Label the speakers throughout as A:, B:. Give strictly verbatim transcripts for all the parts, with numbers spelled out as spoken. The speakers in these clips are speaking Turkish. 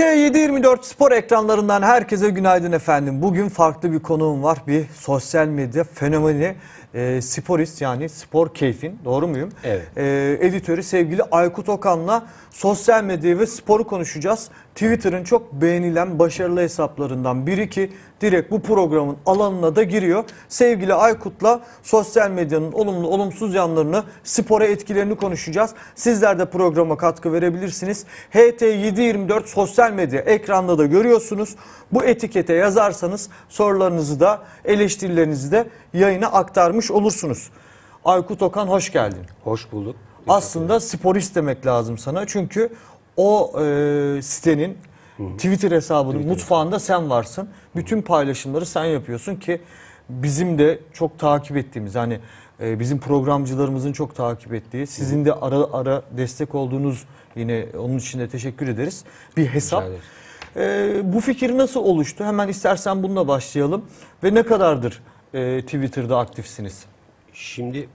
A: T yedi yirmi dört spor ekranlarından herkese günaydın efendim. Bugün farklı bir konuğum var. Bir sosyal medya fenomeni, e, sporist yani spor keyfin, doğru muyum?
B: Evet.
A: E, editörü sevgili Aykut Okan'la sosyal medyayı ve sporu konuşacağız. Twitter'ın çok beğenilen başarılı hesaplarından biri ki direkt bu programın alanına da giriyor. Sevgili Aykut'la sosyal medyanın olumlu olumsuz yanlarını, spora etkilerini konuşacağız. Sizler de programa katkı verebilirsiniz. H T yedi yirmi dört sosyal medya ekranda da görüyorsunuz. Bu etikete yazarsanız sorularınızı da eleştirilerinizi de yayına aktarmış olursunuz. Aykut Okan, hoş geldin.
B: Hoş bulduk.
A: Aslında sporist demek lazım sana. Çünkü o e, sitenin Hı -hı. Twitter hesabının Twitter. mutfağında sen varsın. Bütün paylaşımları sen yapıyorsun ki bizim de çok takip ettiğimiz, hani e, bizim programcılarımızın çok takip ettiği, sizin de ara ara destek olduğunuz, yine onun için de teşekkür ederiz, bir hesap. E, bu fikir nasıl oluştu? Hemen istersen bununla başlayalım. Ve ne kadardır e, Twitter'da aktifsiniz?
B: Şimdi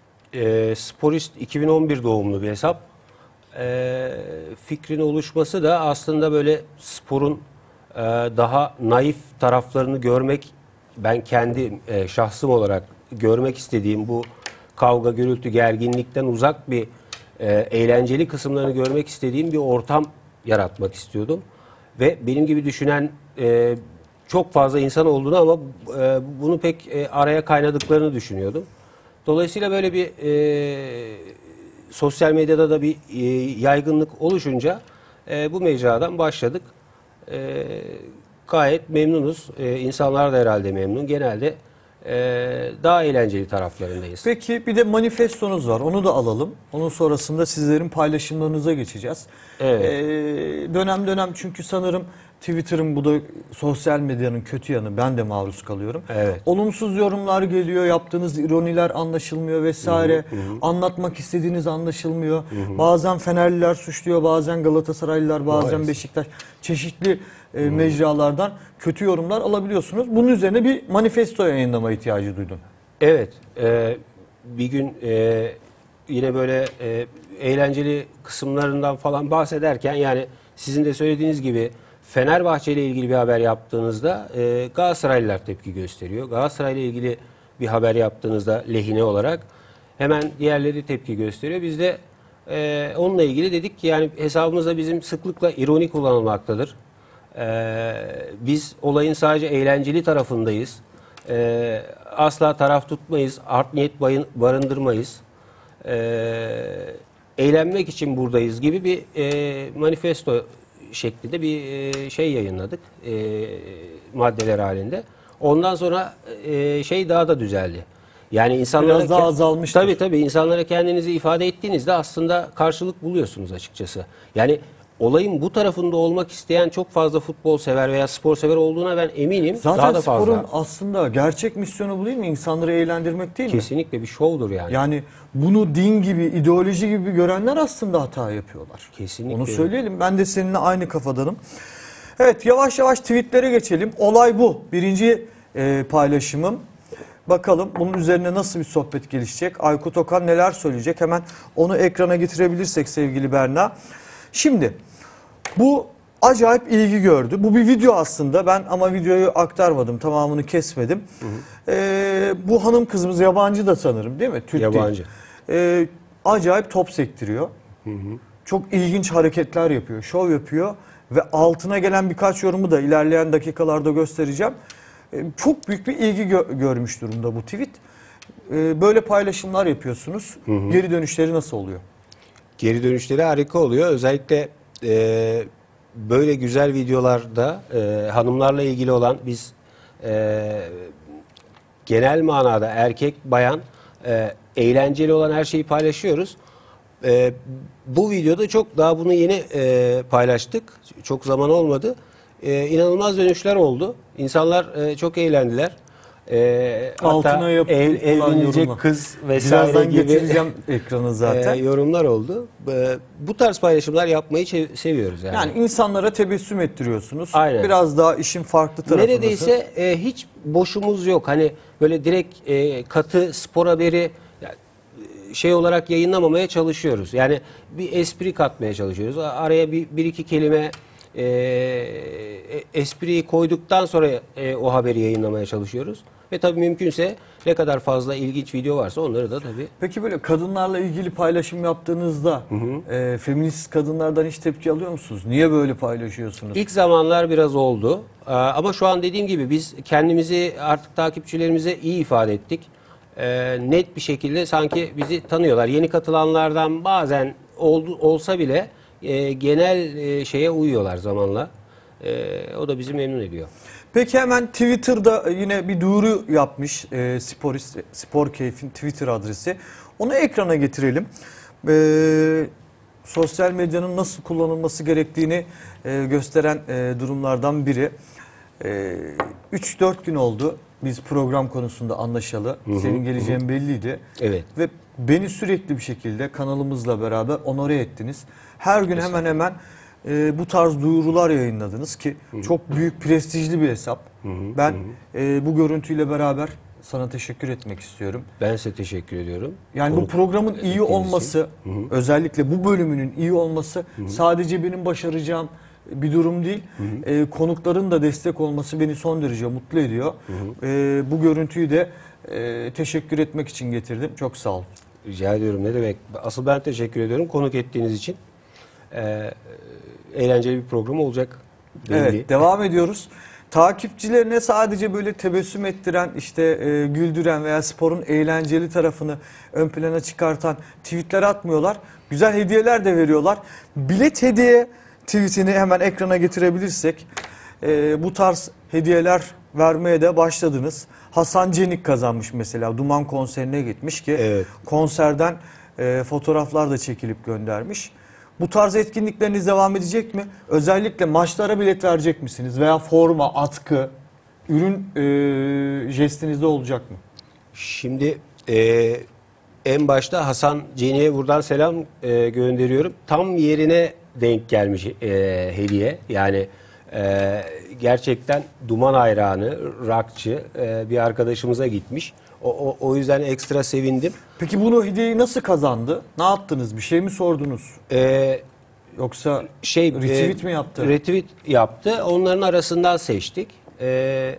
B: e, Sporist iki bin on bir doğumlu bir hesap. E, fikrin oluşması da aslında böyle sporun e, daha naif taraflarını görmek, ben kendi e, şahsım olarak görmek istediğim bu kavga, gürültü, gerginlikten uzak bir e, eğlenceli kısımlarını görmek istediğim bir ortam yaratmak istiyordum. Ve benim gibi düşünen e, çok fazla insan olduğunu ama e, bunu pek e, araya kaynadıklarını düşünüyordum. Dolayısıyla böyle bir e, sosyal medyada da bir e, yaygınlık oluşunca e, bu mecradan başladık. E, gayet memnunuz. E, insanlar da herhalde memnun. Genelde e, daha eğlenceli taraflarındayız.
A: Peki bir de manifestonuz var. Onu da alalım. Onun sonrasında sizlerin paylaşımlarınıza geçeceğiz.
B: Evet.
A: E, dönem dönem çünkü sanırım Twitter'ın, bu da sosyal medyanın kötü yanı, ben de maruz kalıyorum.
B: Evet.
A: Olumsuz yorumlar geliyor, yaptığınız ironiler anlaşılmıyor vesaire.
B: Hı hı hı.
A: Anlatmak istediğiniz anlaşılmıyor.
B: Hı hı.
A: Bazen Fenerliler suçluyor, bazen Galatasaraylılar, bazen
B: Maalesef.
A: Beşiktaş. Çeşitli e, mecralardan kötü yorumlar alabiliyorsunuz. Bunun üzerine bir manifesto yayınlama ihtiyacı duydun.
B: Evet. E, bir gün e, yine böyle e, eğlenceli kısımlarından falan bahsederken, yani sizin de söylediğiniz gibi Fenerbahçe ile ilgili bir haber yaptığınızda e, Galatasaraylılar tepki gösteriyor. Galatasaray ile ilgili bir haber yaptığınızda lehine olarak hemen diğerleri tepki gösteriyor. Biz de e, onunla ilgili dedik ki, yani hesabımızda bizim sıklıkla ironi kullanılmaktadır. E, biz olayın sadece eğlenceli tarafındayız. E, asla taraf tutmayız, art niyet barındırmayız. E, eğlenmek için buradayız gibi bir e, manifesto şeklinde bir şey yayınladık, e, maddeler halinde. Ondan sonra e, şey daha da düzeldi. Yani insanlara
A: biraz daha azalmıştır.
B: Tabii tabii insanlara kendinizi ifade ettiğinizde aslında karşılık buluyorsunuz açıkçası. Yani olayın bu tarafında olmak isteyen çok fazla futbol sever veya spor sever olduğuna ben eminim.
A: Zaten
B: daha da fazla.
A: sporun aslında gerçek misyonu bu değil mi? İnsanları eğlendirmek değil mi?
B: Kesinlikle bir şovdur yani.
A: Yani bunu din gibi, ideoloji gibi görenler aslında hata yapıyorlar.
B: Kesinlikle.
A: Onu söyleyelim. Ben de seninle aynı kafadanım. Evet, yavaş yavaş tweetlere geçelim. Olay bu. Birinci e, paylaşımım. Bakalım bunun üzerine nasıl bir sohbet gelişecek? Aykut Okan neler söyleyecek? Hemen onu ekrana getirebilirsek sevgili Berna. Şimdi bu acayip ilgi gördü. Bu bir video aslında. Ben ama videoyu aktarmadım. Tamamını kesmedim. Hı hı. Ee, bu hanım kızımız yabancı da sanırım, değil mi? Türk
B: yabancı.
A: Ee, acayip top sektiriyor. Hı hı. Çok ilginç hareketler yapıyor. Şov yapıyor. Ve altına gelen birkaç yorumu da ilerleyen dakikalarda göstereceğim. Ee, çok büyük bir ilgi gö görmüş durumda bu tweet. Ee, böyle paylaşımlar yapıyorsunuz. Hı hı. Geri dönüşleri nasıl oluyor?
B: Geri dönüşleri harika oluyor. Özellikle e, böyle güzel videolarda e, hanımlarla ilgili olan, biz e, genel manada erkek bayan e, eğlenceli olan her şeyi paylaşıyoruz. E, bu videoda çok daha bunu yeni e, paylaştık. Çok zaman olmadı. E, inanılmaz dönüşler oldu. İnsanlar e, çok eğlendiler. E, hatta ev, evlenecek kız vesaire
A: birazdan
B: gibi
A: getireceğim ekranı zaten.
B: E, yorumlar oldu. E, bu tarz paylaşımlar yapmayı seviyoruz yani.
A: Yani insanlara tebessüm ettiriyorsunuz.
B: Aynen.
A: Biraz daha işin farklı tarafı.
B: Neredeyse e, hiç boşumuz yok. Hani böyle direkt e, katı spor haberi yani, şey olarak yayınlamamaya çalışıyoruz. Yani bir espri katmaya çalışıyoruz. Araya bir, bir iki kelime e, espriyi koyduktan sonra e, o haberi yayınlamaya çalışıyoruz. Ve tabii mümkünse ne kadar fazla ilginç video varsa onları da tabii.
A: Peki böyle kadınlarla ilgili paylaşım yaptığınızda hı hı. E, feminist kadınlardan hiç tepki alıyor musunuz? Niye böyle paylaşıyorsunuz?
B: İlk zamanlar biraz oldu. Ee, ama şu an dediğim gibi biz kendimizi artık takipçilerimize iyi ifade ettik. Ee, net bir şekilde sanki bizi tanıyorlar. Yeni katılanlardan bazen oldu, olsa bile e, genel e, şeye uyuyorlar zamanla. E, o da bizi memnun ediyor.
A: Peki hemen Twitter'da yine bir duyuru yapmış e, Sporist, Spor Keyf'in Twitter adresi. Onu ekrana getirelim. E, sosyal medyanın nasıl kullanılması gerektiğini e, gösteren e, durumlardan biri. E, üç dört gün oldu biz program konusunda anlaşalı. Hı hı, Senin geleceğin hı. belliydi.
B: Evet.
A: Ve beni sürekli bir şekilde kanalımızla beraber onore ettiniz. Her gün hemen hemen e, bu tarz duyurular yayınladınız ki hı hı. çok büyük prestijli bir hesap. Hı hı. Ben hı hı. E, bu görüntüyle beraber sana teşekkür etmek istiyorum.
B: Ben size teşekkür ediyorum.
A: Yani Onu bu programın iyi olması, hı hı. özellikle bu bölümünün iyi olması hı hı. sadece benim başaracağım bir durum değil. Hı hı. E, konukların da destek olması beni son derece mutlu ediyor. Hı hı. E, bu görüntüyü de e, teşekkür etmek için getirdim. Çok sağ ol.
B: Rica ediyorum. Ne demek? Asıl ben teşekkür ediyorum konuk ettiğiniz için. E, eğlenceli bir program olacak. Belli.
A: Evet, devam ediyoruz. Takipçilerine sadece böyle tebessüm ettiren, işte e, güldüren veya sporun eğlenceli tarafını ön plana çıkartan tweetler atmıyorlar. Güzel hediyeler de veriyorlar. Bilet hediye tweetini hemen ekrana getirebilirsek e, bu tarz hediyeler vermeye de başladınız. Hasan Cenik kazanmış mesela. Duman konserine gitmiş ki
B: evet.
A: konserden e, fotoğraflar da çekilip göndermiş. Bu tarz etkinlikleriniz devam edecek mi? Özellikle maçlara bilet verecek misiniz? Veya forma, atkı, ürün e, jestinizde olacak mı?
B: Şimdi e, en başta Hasan Cenik'e buradan selam e, gönderiyorum. Tam yerine denk gelmiş e, hediye. Yani e, gerçekten Duman hayranı, rockçı e, bir arkadaşımıza gitmiş. O, o, o yüzden ekstra sevindim.
A: Peki bunu hediyeyi nasıl kazandı? Ne yaptınız? Bir şey mi sordunuz?
B: Ee,
A: Yoksa
B: şey
A: retweet
B: e,
A: mi yaptı?
B: Retweet yaptı. Onların arasından seçtik. Ee,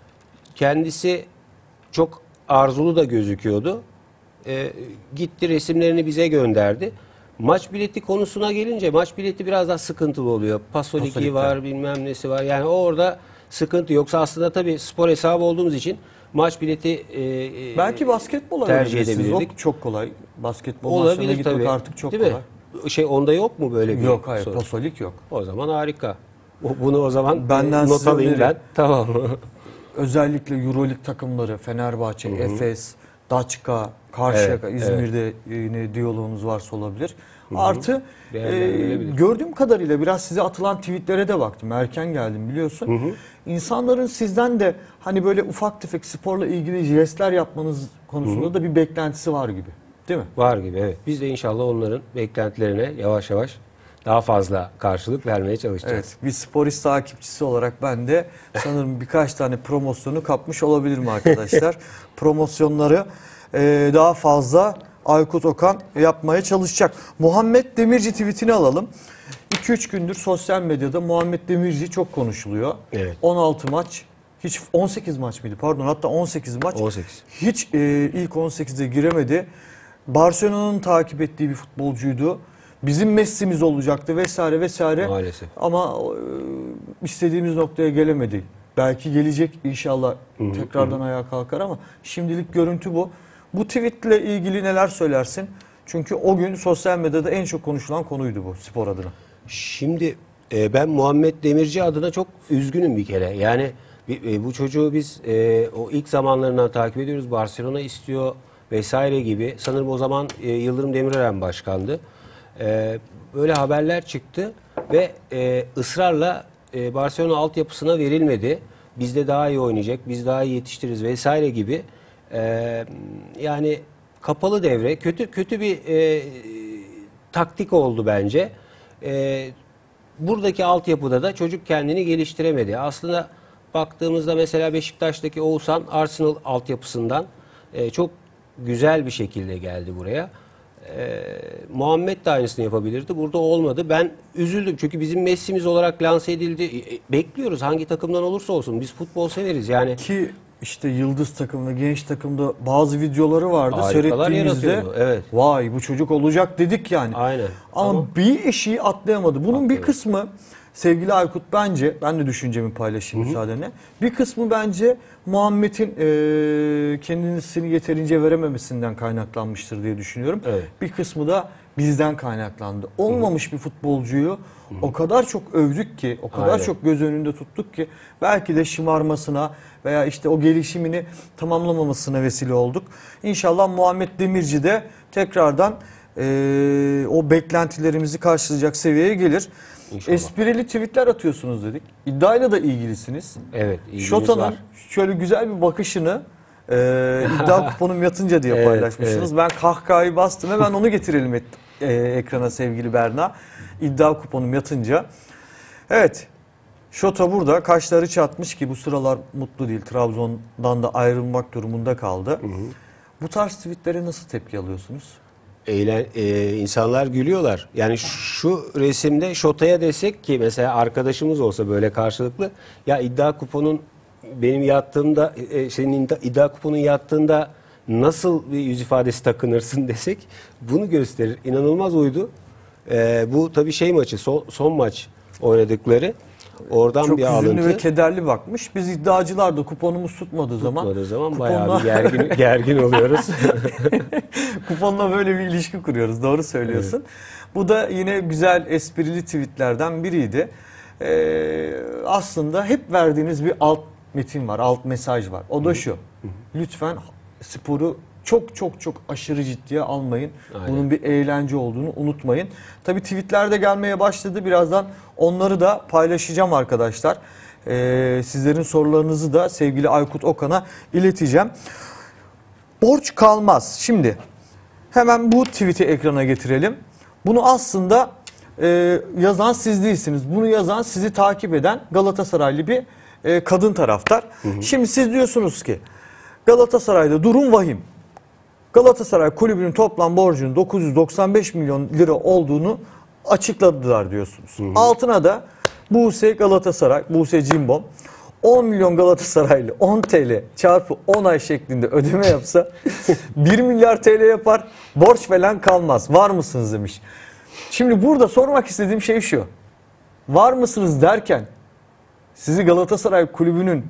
B: kendisi çok arzulu da gözüküyordu. Ee, gitti resimlerini bize gönderdi. Maç bileti konusuna gelince maç bileti biraz daha sıkıntılı oluyor. Pasoliki var, bilmem nesi var. Yani orada sıkıntı. Yoksa aslında tabii spor hesabı olduğumuz için maç bileti e,
A: belki basketbola
B: tercih edebilirdik.
A: O çok kolay. Basketbol
B: olabilir
A: maçlarına gitmek
B: tabii.
A: artık çok
B: Değil
A: kolay.
B: Mi? Şey onda yok mu böyle bir
A: Yok hayır,
B: sorun?
A: pasolik yok.
B: O zaman harika. Bunu o zaman
A: benden
B: not alayım ben. Tamam.
A: Özellikle EuroLeague takımları Fenerbahçe, Hı -hı. Efes, Daçka, Karşıyaka, evet, İzmir'de evet. yine diyaloğunuz varsa olabilir. Hı -hı. Artı e, gördüğüm kadarıyla biraz size atılan tweetlere de baktım. Erken geldim biliyorsun. Hı -hı. İnsanların sizden de hani böyle ufak tefek sporla ilgili jestler yapmanız konusunda Hı -hı. da bir beklentisi var gibi. Değil mi?
B: Var gibi evet. Biz de inşallah onların beklentilerine yavaş yavaş daha fazla karşılık vermeye çalışacağız.
A: Evet, bir sporist takipçisi olarak ben de sanırım birkaç tane promosyonu kapmış olabilirim arkadaşlar. Promosyonları e, daha fazla Aykut Okan yapmaya çalışacak. Muhammed Demirci tweetini alalım. iki üç gündür sosyal medyada Muhammed Demirci çok konuşuluyor.
B: Evet.
A: on altı maç, hiç on sekiz maç mıydı? Pardon, hatta on sekiz maç.
B: on sekiz.
A: Hiç e, ilk on sekize giremedi. Barcelona'nın takip ettiği bir futbolcuydu. Bizim Messi'miz olacaktı vesaire vesaire.
B: Maalesef.
A: Ama e, istediğimiz noktaya gelemedi. Belki gelecek inşallah, hı-hı, tekrardan hı-hı. ayağa kalkar ama şimdilik görüntü bu. Bu tweetle ilgili neler söylersin? Çünkü o gün sosyal medyada en çok konuşulan konuydu bu spor adına.
B: Şimdi e, ben Muhammed Demirci adına çok üzgünüm bir kere. Yani e, bu çocuğu biz e, o ilk zamanlarından takip ediyoruz. Barcelona istiyor vesaire gibi. Sanırım o zaman e, Yıldırım Demirören başkandı. E, böyle haberler çıktı ve e, ısrarla e, Barcelona altyapısına verilmedi. Bizde daha iyi oynayacak, biz daha iyi yetiştiririz vesaire gibi. E, yani kapalı devre, kötü kötü bir e, taktik oldu bence. E, buradaki altyapıda da çocuk kendini geliştiremedi. Aslında baktığımızda mesela Beşiktaş'taki Oğuzhan Arsenal altyapısından e, çok güzel bir şekilde geldi buraya. e, Muhammed de aynısını yapabilirdi. Burada olmadı. Ben üzüldüm çünkü bizim Messi'miz olarak lanse edildi. E, bekliyoruz hangi takımdan olursa olsun. Biz futbol severiz yani.
A: Ki işte yıldız takımda, genç takımda bazı videoları vardı.
B: Harikalar
A: Seyrettiğimizde
B: yaratıyordu, evet.
A: vay bu çocuk olacak dedik yani.
B: Aynen.
A: Ama,
B: Ama-
A: bir eşiği atlayamadı. Bunun bir
B: Atlayamadı.
A: kısmı sevgili Aykut bence, ben de düşüncemi paylaşayım müsaadenle. Bir kısmı bence Muhammed'in e, kendisini yeterince verememesinden kaynaklanmıştır diye düşünüyorum.
B: Evet.
A: Bir kısmı da bizden kaynaklandı. Olmamış bir futbolcuyu o kadar çok övdük ki, o kadar
B: Aynen.
A: çok göz önünde tuttuk ki belki de şımarmasına veya işte o gelişimini tamamlamamasına vesile olduk. İnşallah Muhammed Demirci de tekrardan e, o beklentilerimizi karşılayacak seviyeye gelir.
B: İnşallah.
A: Esprili tweetler atıyorsunuz dedik. İddiayla da ilgilisiniz.
B: Evet, ilgimiz
A: Şota'nın
B: var.
A: şöyle güzel bir bakışını e, iddia kuponum yatınca diye
B: Evet,
A: paylaşmışsınız. Ben kahkahayı bastım. Hemen onu getirelim et, e, ekrana sevgili Berna. İddia kuponum yatınca. Evet. Şota burada. Kaşları çatmış ki bu sıralar mutlu değil. Trabzon'dan da ayrılmak durumunda kaldı. Hı hı. Bu tarz tweetlere nasıl tepki alıyorsunuz?
B: Eğlen, e, insanlar gülüyorlar. Yani şu resimde Şota'ya desek ki mesela arkadaşımız olsa böyle karşılıklı ya iddia kuponun benim yattığımda e, senin iddia kuponun yattığında nasıl bir yüz ifadesi takınırsın desek bunu gösterir. İnanılmaz uydu. E, bu tabii şey maçı son, son maç oynadıkları. Oradan
A: Çok
B: bir
A: üzünlü
B: alıntı.
A: ve kederli bakmış. Biz iddiacılar da kuponumuz tutmadığı zaman
B: Tutmadığı zaman
A: kuponla-
B: bayağı bir gergin, gergin oluyoruz.
A: kuponla böyle bir ilişki kuruyoruz. Doğru söylüyorsun. Bu da yine güzel esprili tweetlerden biriydi. Ee, aslında hep verdiğiniz bir alt metin var, alt mesaj var. O da şu. Lütfen sporu çok çok çok aşırı ciddiye almayın.
B: Aynen.
A: Bunun bir eğlence olduğunu unutmayın. Tabii tweetler de gelmeye başladı. Birazdan onları da paylaşacağım arkadaşlar. Ee, sizlerin sorularınızı da sevgili Aykut Okan'a ileteceğim. Borç kalmaz. Şimdi hemen bu tweet'i ekrana getirelim. Bunu aslında e, yazan siz değilsiniz. Bunu yazan sizi takip eden Galatasaraylı bir e, kadın taraftar. Hı hı. Şimdi siz diyorsunuz ki Galatasaray'da durum vahim. Galatasaray kulübünün toplam borcunun dokuz yüz doksan beş milyon lira olduğunu açıkladılar diyorsunuz. Hı hı. Altına da Buse Galatasaray, Buse Cimbom on milyon Galatasaraylı on TL çarpı on ay şeklinde ödeme yapsa bir milyar T L yapar, borç falan kalmaz. Var mısınız demiş. Şimdi burada sormak istediğim şey şu. Var mısınız derken sizi Galatasaray kulübünün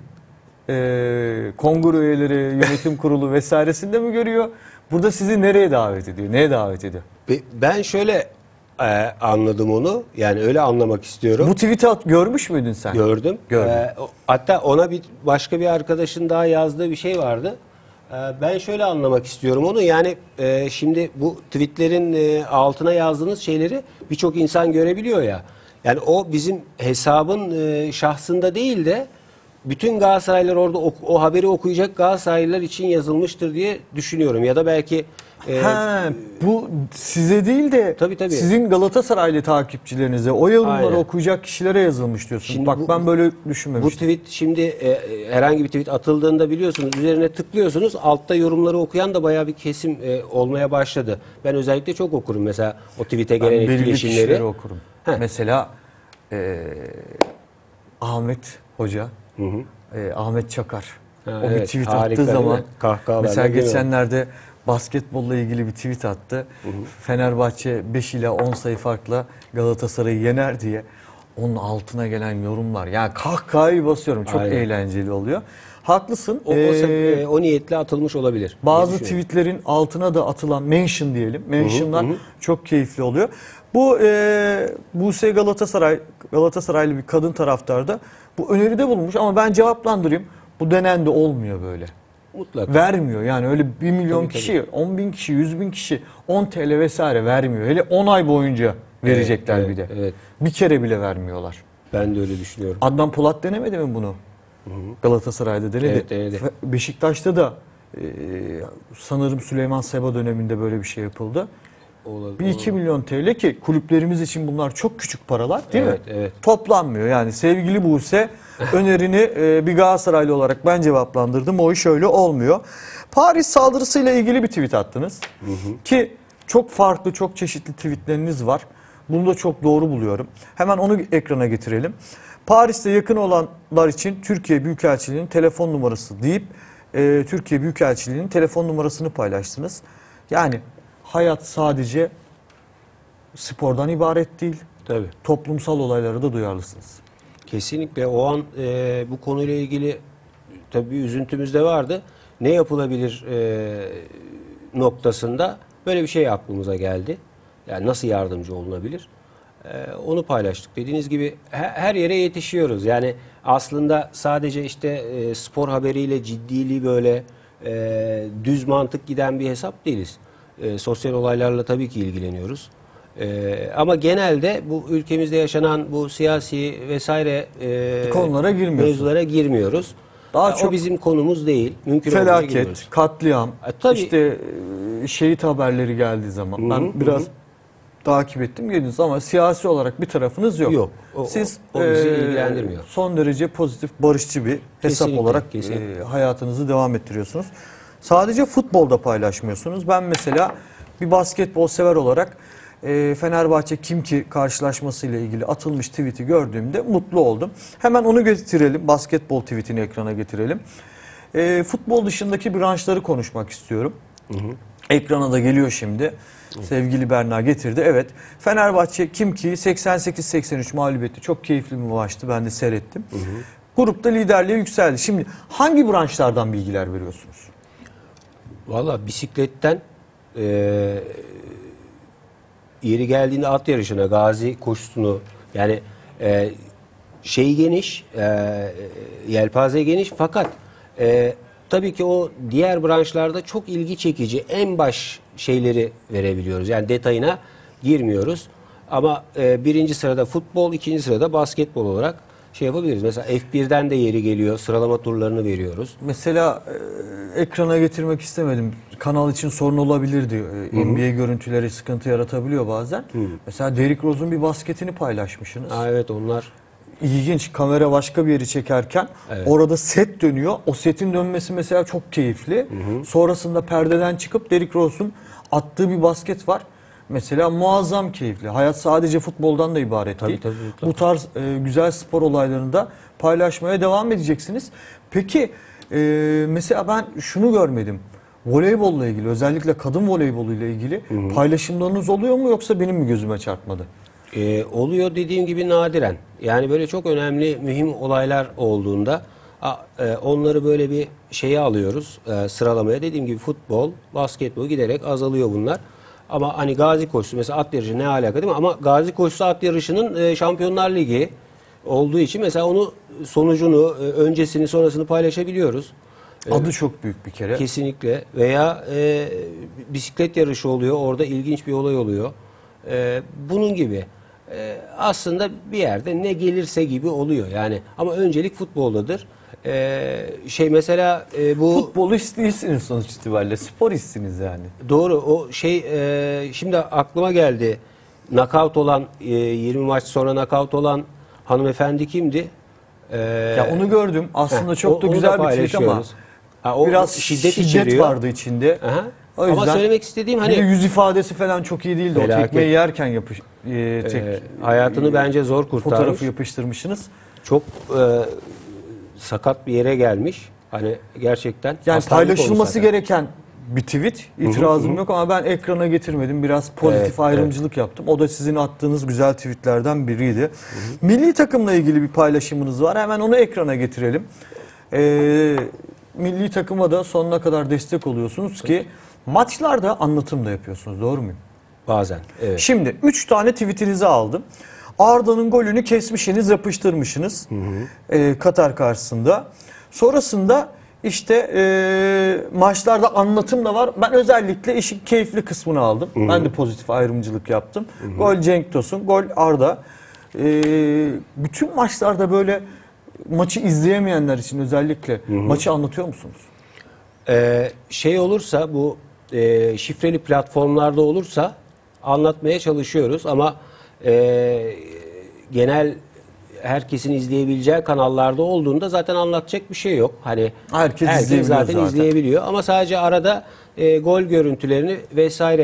A: e, kongre üyeleri, yönetim kurulu vesairesinde mi görüyor? Burada sizi nereye davet ediyor? Neye davet ediyor?
B: Ben şöyle e, anladım onu. Yani öyle anlamak istiyorum.
A: Bu tweet'i at- görmüş müydün sen?
B: Gördüm.
A: Gördüm.
B: Ee, o- hatta ona bir başka bir arkadaşın daha yazdığı bir şey vardı. Ee, ben şöyle anlamak istiyorum onu. Yani e, şimdi bu tweetlerin e, altına yazdığınız şeyleri birçok insan görebiliyor ya. Yani o bizim hesabın e, şahsında değil de bütün Galatasaraylılar orada o, o haberi okuyacak Galatasaraylılar için yazılmıştır diye düşünüyorum. Ya da belki e,
A: Ha, bu size değil de
B: Tabii, tabii.
A: sizin Galatasaraylı takipçilerinize, o yorumları
B: Aynen.
A: okuyacak kişilere yazılmış diyorsun.
B: Şimdi
A: Bak
B: bu-
A: ben böyle
B: Bu
A: düşünmemiştim.
B: tweet şimdi e, e, herhangi bir tweet atıldığında biliyorsunuz üzerine tıklıyorsunuz. Altta yorumları okuyan da bayağı bir kesim e, olmaya başladı. Ben özellikle çok okurum mesela o tweet'e
A: Ben
B: gelen
A: belirli
B: etkileşimleri.
A: kişileri okurum.
B: Heh.
A: Mesela e, Ahmet Hoca, e, Ahmet Çakar.
B: Ha,
A: o bir
B: evet,
A: tweet
B: harika
A: attığı
B: değil
A: zaman
B: mi? Kahkahalarla
A: mesela
B: geliyor.
A: geçenlerde basketbolla ilgili bir tweet attı. Fenerbahçe beş ile on sayı farkla Galatasaray'ı yener diye. Onun altına gelen yorumlar. Yani kahkahayı basıyorum. Çok
B: Aynen.
A: eğlenceli oluyor. Haklısın.
B: O, o,
A: Ee,
B: seb- e, o niyetle atılmış olabilir. diye
A: bazı
B: düşünüyorum.
A: tweetlerin altına da atılan mention diyelim. Mentionlar çok keyifli oluyor. Bu e, Buse Galatasaray Galatasaraylı bir kadın taraftarda bu öneride bulunmuş ama ben cevaplandırayım. Bu denen de olmuyor böyle.
B: Mutlaka.
A: Vermiyor yani öyle bir milyon
B: Tabii,
A: kişi, on bin kişi, yüz bin kişi on T L vesaire vermiyor. Hele on ay boyunca verecekler
B: evet,
A: bir de.
B: evet.
A: Bir kere bile vermiyorlar.
B: Ben de öyle düşünüyorum.
A: Adnan Polat denemedi mi bunu? Galatasaray'da denedi.
B: Evet, denedi.
A: Ve Beşiktaş'ta da e, sanırım Süleyman Seba döneminde böyle bir şey yapıldı.
B: Olabilir.
A: Bir iki milyon T L ki kulüplerimiz için bunlar çok küçük paralar değil
B: Evet,
A: mi?
B: evet.
A: Toplanmıyor yani sevgili Buse önerini e, bir Galatasaraylı olarak ben cevaplandırdım. O iş öyle olmuyor. Paris saldırısıyla ilgili bir tweet attınız. Ki Çok farklı, çok çeşitli tweetleriniz var. Bunu da çok doğru buluyorum. Hemen onu ekrana getirelim. Paris'te yakın olanlar için Türkiye Büyükelçiliği'nin telefon numarası deyip e, Türkiye Büyükelçiliği'nin telefon numarasını paylaştınız. Yani hayat sadece spordan ibaret değil.
B: Tabii.
A: Toplumsal olaylara da duyarlısınız.
B: Kesinlikle o an e, bu konuyla ilgili tabii bir üzüntümüz de vardı. Ne yapılabilir e, noktasında böyle bir şey aklımıza geldi. Yani nasıl yardımcı olunabilir? E, onu paylaştık. Dediğiniz gibi her, her yere yetişiyoruz. Yani aslında sadece işte e, spor haberiyle ciddiliği böyle e, düz mantık giden bir hesap değiliz. E, sosyal olaylarla tabii ki ilgileniyoruz. Ee, ama genelde bu ülkemizde yaşanan bu siyasi vesaire e,
A: konulara girmiyoruz.
B: Mevzulara girmiyoruz.
A: Daha
B: ya,
A: çok
B: o bizim konumuz değil. Mümkün olduğunca
A: felaket,
B: girmiyoruz.
A: katliam,
B: E, tabii.
A: işte e, şehit haberleri geldiği zaman
B: Hı
A: ben
B: hı,
A: biraz
B: hı.
A: takip ettim geldiniz ama siyasi olarak bir tarafınız yok.
B: Yok. O-
A: Siz
B: o- o bizi
A: e,
B: ilgilendirmiyor.
A: son derece pozitif, barışçı bir hesap
B: Kesinlikle,
A: olarak
B: kesinlikle.
A: e, hayatınızı devam ettiriyorsunuz. Sadece futbolda paylaşmıyorsunuz. Ben mesela bir basketbol sever olarak e, Fenerbahçe Kimki karşılaşmasıyla ilgili atılmış tweet'i gördüğümde mutlu oldum. Hemen onu getirelim. Basketbol tweet'ini ekrana getirelim. E, futbol dışındaki branşları konuşmak istiyorum. Hı hı. Ekrana da geliyor şimdi. Sevgili Berna getirdi. Evet. Fenerbahçe Kimki'yi seksen sekiz seksen üç mağlup etti. Çok keyifli bir maçtı. Ben de seyrettim. Hı hı. Grupta liderliğe yükseldi. Şimdi hangi branşlardan bilgiler veriyorsunuz?
B: Valla bisikletten e, yeri geldiğinde at yarışına, gazi koşusunu yani e, şey geniş, e, yelpaze geniş fakat e, tabii ki o diğer branşlarda çok ilgi çekici en baş şeyleri verebiliyoruz. Yani detayına girmiyoruz. Ama e, birinci sırada futbol, ikinci sırada basketbol olarak şey yapabiliriz. Mesela F bir'den de yeri geliyor. Sıralama turlarını veriyoruz.
A: Mesela e, ekrana getirmek istemedim. Kanal için sorun olabilir diyor. E, N B A görüntüleri sıkıntı yaratabiliyor bazen. Hı. Mesela Derrick Rose'un bir basketini paylaşmışsınız.
B: Aa, evet onlar.
A: İlginç. Kamera başka bir yeri çekerken
B: Evet.
A: orada set dönüyor. O setin dönmesi mesela çok keyifli. Hı hı. Sonrasında perdeden çıkıp Derrick Rose'un attığı bir basket var. Mesela muazzam keyifli. Hayat sadece futboldan da ibaret
B: Tabii,
A: değil.
B: tabii, tabii.
A: Bu tarz e, güzel spor olaylarını da paylaşmaya devam edeceksiniz. Peki e, mesela ben şunu görmedim. Voleybolla ilgili, özellikle kadın voleybolu ile ilgili hı hı. paylaşımlarınız oluyor mu yoksa benim mi gözüme çarpmadı?
B: Ee, oluyor dediğim gibi nadiren. Yani böyle çok önemli, mühim olaylar olduğunda a, e, onları böyle bir şeye alıyoruz, e, sıralamaya. Dediğim gibi futbol, basketbol giderek azalıyor bunlar. Ama hani gazi koşusu mesela at yarışı ne alaka değil mi? Ama gazi koşusu at yarışının e, Şampiyonlar Ligi olduğu için mesela onu sonucunu, e, öncesini, sonrasını paylaşabiliyoruz.
A: Adı çok büyük bir kere.
B: Kesinlikle. Veya e, bisiklet yarışı oluyor. Orada ilginç bir olay oluyor. E, bunun gibi. E, aslında bir yerde ne gelirse gibi oluyor. Yani ama öncelik futboldadır. E, şey mesela e, bu
A: Futbolu değilsiniz sonuç itibariyle. Spor istsiniz yani.
B: doğru. O şey e, şimdi aklıma geldi. Knockout olan e, yirmi maç sonra knockout olan hanımefendi kimdi? E,
A: Ya onu gördüm. Aslında
B: heh,
A: çok
B: o-
A: da
B: onu
A: güzel bir tweet ama
B: paylaşıyoruz. Ha, o
A: biraz
B: şiddet
A: şiddet,
B: içeriyor.
A: vardı içinde.
B: Aha.
A: O yüzden
B: Ama söylemek istediğim
A: bir
B: hani
A: de yüz ifadesi falan çok iyi değildi.
B: Felaket.
A: O tekmeyi yerken yapış, e, tek,
B: e, hayatını bence zor kurtarmış.
A: fotoğrafı yapıştırmışsınız.
B: Çok e, sakat bir yere gelmiş. Hani gerçekten
A: Yani
B: hastalık
A: paylaşılması
B: olmuş zaten.
A: gereken bir tweet. İtirazım yok ama ben ekrana getirmedim. Biraz pozitif
B: Evet,
A: ayrımcılık yaptım. O da sizin attığınız güzel tweetlerden biriydi. Hı hı. Milli takımla ilgili bir paylaşımınız var. Hemen onu ekrana getirelim. Ee, milli takıma da sonuna kadar destek oluyorsunuz ki maçlarda anlatım da yapıyorsunuz. Doğru muyum?
B: Bazen. Evet.
A: Şimdi üç tane tweetinizi aldım. Arda'nın golünü kesmişsiniz, yapıştırmışsınız. Hı hı. Ee, Katar karşısında. Sonrasında işte e, maçlarda anlatım da var. Ben özellikle işin keyifli kısmını aldım. Hı hı. Ben de pozitif ayrımcılık yaptım. Hı hı. Gol Cenk Tosun, gol Arda. Ee, bütün maçlarda böyle maçı izleyemeyenler için özellikle hı hı. maçı anlatıyor musunuz?
B: Ee, şey olursa bu e, şifreli platformlarda olursa anlatmaya çalışıyoruz ama e, genel herkesin izleyebileceği kanallarda olduğunda zaten anlatacak bir şey yok. Hani
A: herkes,
B: herkes
A: izleyebiliyor
B: zaten,
A: zaten
B: izleyebiliyor ama sadece arada e, gol görüntülerini vesaire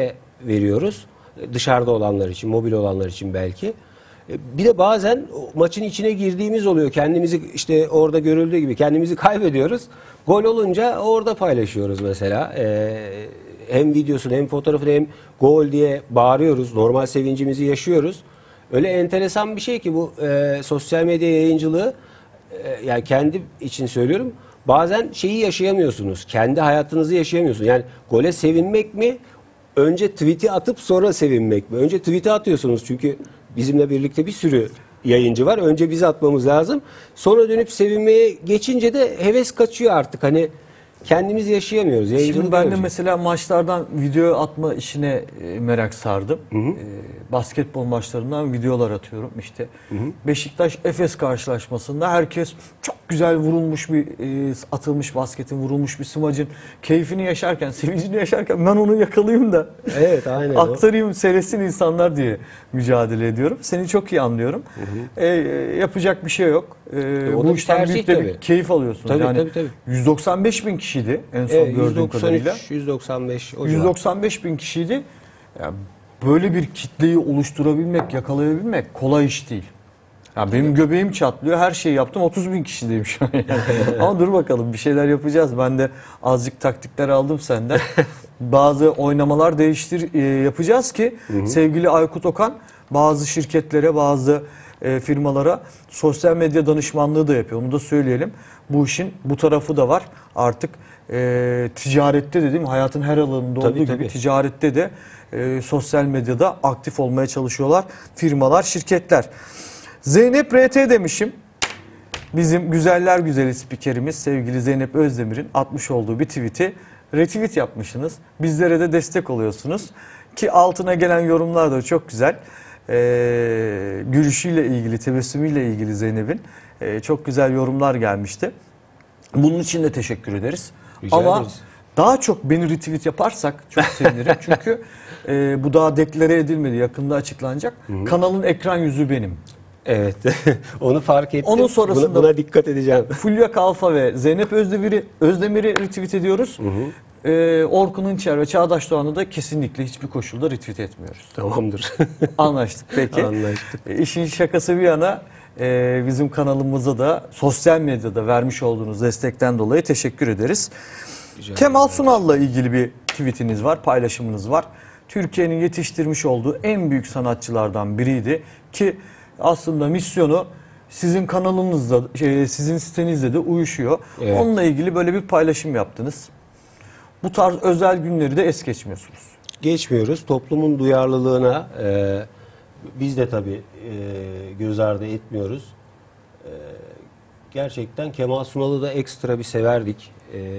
B: veriyoruz. Dışarıda olanlar için, mobil olanlar için belki. Bir de bazen maçın içine girdiğimiz oluyor. Kendimizi işte orada görüldüğü gibi kendimizi kaybediyoruz. Gol olunca orada paylaşıyoruz mesela. Ee, hem videosunu hem fotoğrafını hem gol diye bağırıyoruz. Normal sevincimizi yaşıyoruz. Öyle enteresan bir şey ki bu e, sosyal medya yayıncılığı, e, yani kendi için söylüyorum. Bazen şeyi yaşayamıyorsunuz. Kendi hayatınızı yaşayamıyorsunuz. Yani gole sevinmek mi? Önce tweet'i atıp sonra sevinmek mi? Önce tweet'i atıyorsunuz çünkü bizimle birlikte bir sürü yayıncı var. Önce biz atmamız lazım. Sonra dönüp sevinmeye geçince de heves kaçıyor artık. Hani kendimiz yaşayamıyoruz.
A: Şimdi ben de mesela maçlardan video atma işine e, merak sardım. Hı hı. E, basketbol maçlarından videolar atıyorum. İşte hı hı. Beşiktaş Efes karşılaşmasında herkes çok güzel vurulmuş bir e, atılmış basketin, vurulmuş bir smacın keyfini yaşarken, sevincini yaşarken ben onu yakalayayım da
B: evet, aynen
A: aktarayım, seyretsin insanlar diye mücadele ediyorum. Seni çok iyi anlıyorum. Hı hı. E, yapacak bir şey yok. E, e, bu işten büyük de bir keyif alıyorsunuz.
B: Tabii,
A: yani
B: tabii, tabii.
A: yüz doksan beş bin kişiydi en son
B: evet,
A: gördüğüm kadarıyla.
B: yüz doksan beş
A: yüz doksan beş bin kişiydi. Yani böyle bir kitleyi oluşturabilmek, yakalayabilmek kolay iş değil. Ya benim göbeğim çatlıyor. Her şeyi yaptım. otuz bin kişideyim şu an. Yani. Ama dur bakalım, bir şeyler yapacağız. Ben de azıcık taktikler aldım senden. Bazı oynamalar değiştir e, yapacağız ki hı hı. sevgili Aykut Okan bazı şirketlere, bazı e, firmalara sosyal medya danışmanlığı da yapıyor. Onu da söyleyelim. Bu işin bu tarafı da var. Artık e, ticarette de değil mi? Hayatın her alanında
B: tabii,
A: olduğu
B: tabii.
A: gibi ticarette de e, sosyal medyada aktif olmaya çalışıyorlar. Firmalar, şirketler. Zeynep R T demişim. Bizim güzeller güzeli spikerimiz sevgili Zeynep Özdemir'in atmış olduğu bir tweet'i retweet yapmışsınız. Bizlere de destek oluyorsunuz. Ki altına gelen yorumlar da çok güzel. Ee, gülüşüyle ilgili, tebessümüyle ilgili Zeynep'in e, çok güzel yorumlar gelmişti. Bunun için de teşekkür ederiz.
B: Rica
A: Ama
B: ederiz.
A: daha çok beni retweet yaparsak çok sevinirim. Çünkü e, bu daha deklare edilmedi. Yakında açıklanacak. Hı hı. Kanalın ekran yüzü benim.
B: Evet. Onu fark ettim.
A: Onun sonrasında
B: buna, buna dikkat edeceğim.
A: Fulya Kalfa ve Zeynep Özdemir'i Özdemir'i retweet ediyoruz. Hı hı. Ee, Orkun İnçer ve Çağdaş Doğan'ı da kesinlikle hiçbir koşulda retweet etmiyoruz.
B: Tamamdır.
A: Anlaştık peki.
B: Anlaştık.
A: E, işin şakası bir yana e, bizim kanalımıza da sosyal medyada vermiş olduğunuz destekten dolayı teşekkür ederiz. Rica Kemal Sunal'la ilgili bir tweetiniz var, paylaşımınız var. Türkiye'nin yetiştirmiş olduğu en büyük sanatçılardan biriydi ki aslında misyonu sizin kanalınızda, şey, sizin sitenizde de uyuşuyor. Evet. Onunla ilgili böyle bir paylaşım yaptınız. Bu tarz özel günleri de es geçmiyorsunuz.
B: Geçmiyoruz. Toplumun duyarlılığına e, biz de tabii e, göz ardı etmiyoruz. E, gerçekten Kemal Sunal'ı da ekstra bir severdik. E,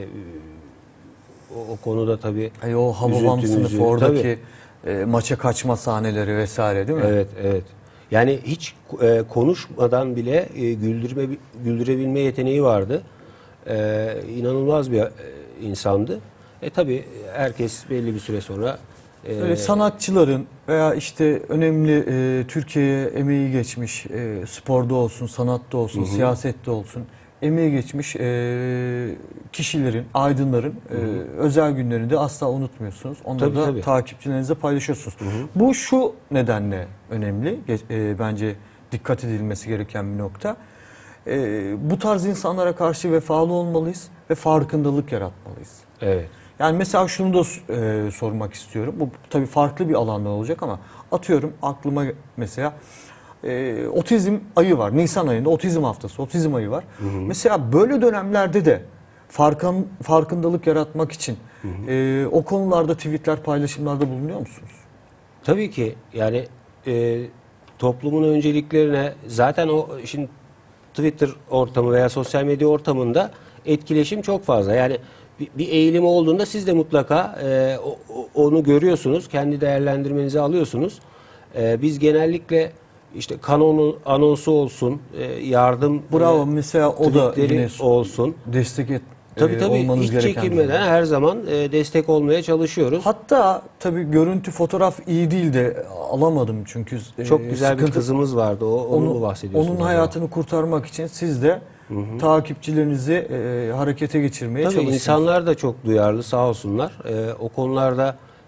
B: o, o konuda tabii
A: Ay, o Hababam sınıfı, oradaki e, maça kaçma sahneleri vesaire değil mi?
B: Evet, evet. Yani hiç e, konuşmadan bile e, güldürme güldürebilme yeteneği vardı. E, inanılmaz bir e, insandı. E tabii herkes belli bir süre sonra e,
A: böyle sanatçıların veya işte önemli e, Türkiye'ye emeği geçmiş e, sporda olsun, sanatta olsun, hı hı. siyasette olsun emeği geçmiş e, kişilerin, aydınların e, özel günlerini de asla unutmuyorsunuz. Onları tabii, da tabii. takipçilerinizle paylaşıyorsunuz. Hı hı. Bu şu nedenle önemli, e, bence dikkat edilmesi gereken bir nokta. E, bu tarz insanlara karşı vefalı olmalıyız ve farkındalık yaratmalıyız.
B: Evet.
A: Yani mesela şunu da e, sormak istiyorum. Bu tabii farklı bir alandan olacak ama atıyorum aklıma mesela e, otizm ayı var. Nisan ayında otizm haftası, otizm ayı var. Hı hı. Mesela böyle dönemlerde de farkın, farkındalık yaratmak için hı hı. E, o konularda tweetler, paylaşımlarda bulunuyor musunuz?
B: Tabii ki. Yani e, toplumun önceliklerine zaten o şimdi Twitter ortamı veya sosyal medya ortamında etkileşim çok fazla. Yani bir, bir eğilim olduğunda siz de mutlaka e, o, onu görüyorsunuz. Kendi değerlendirmenizi alıyorsunuz. E, biz genellikle işte kanonun anonsu olsun, e, yardım
A: Bravo,
B: e,
A: mesela o da yine
B: olsun.
A: Destek et,
B: tabii tabii
A: olmanız
B: hiç
A: gereken
B: çekinmeden her zaman e, destek olmaya çalışıyoruz.
A: Hatta tabii görüntü, fotoğraf iyi değil de alamadım çünkü
B: çok güzel
A: sıkıntı.
B: bir kızımız vardı. O, onu mu bahsediyorsunuz?
A: Onun hayatını acaba? kurtarmak için siz de hı hı. takipçilerinizi e, harekete geçirmeye
B: tabii
A: çalışıyorsunuz.
B: İnsanlar da çok duyarlı, sağ olsunlar. E, o konularda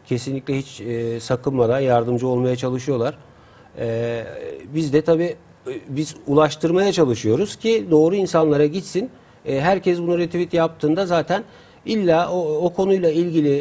B: kesinlikle hiç e, sakınmadan yardımcı olmaya çalışıyorlar. E, biz de tabii e, biz ulaştırmaya çalışıyoruz ki doğru insanlara gitsin. E, herkes bunu retweet yaptığında zaten illa o, o konuyla ilgili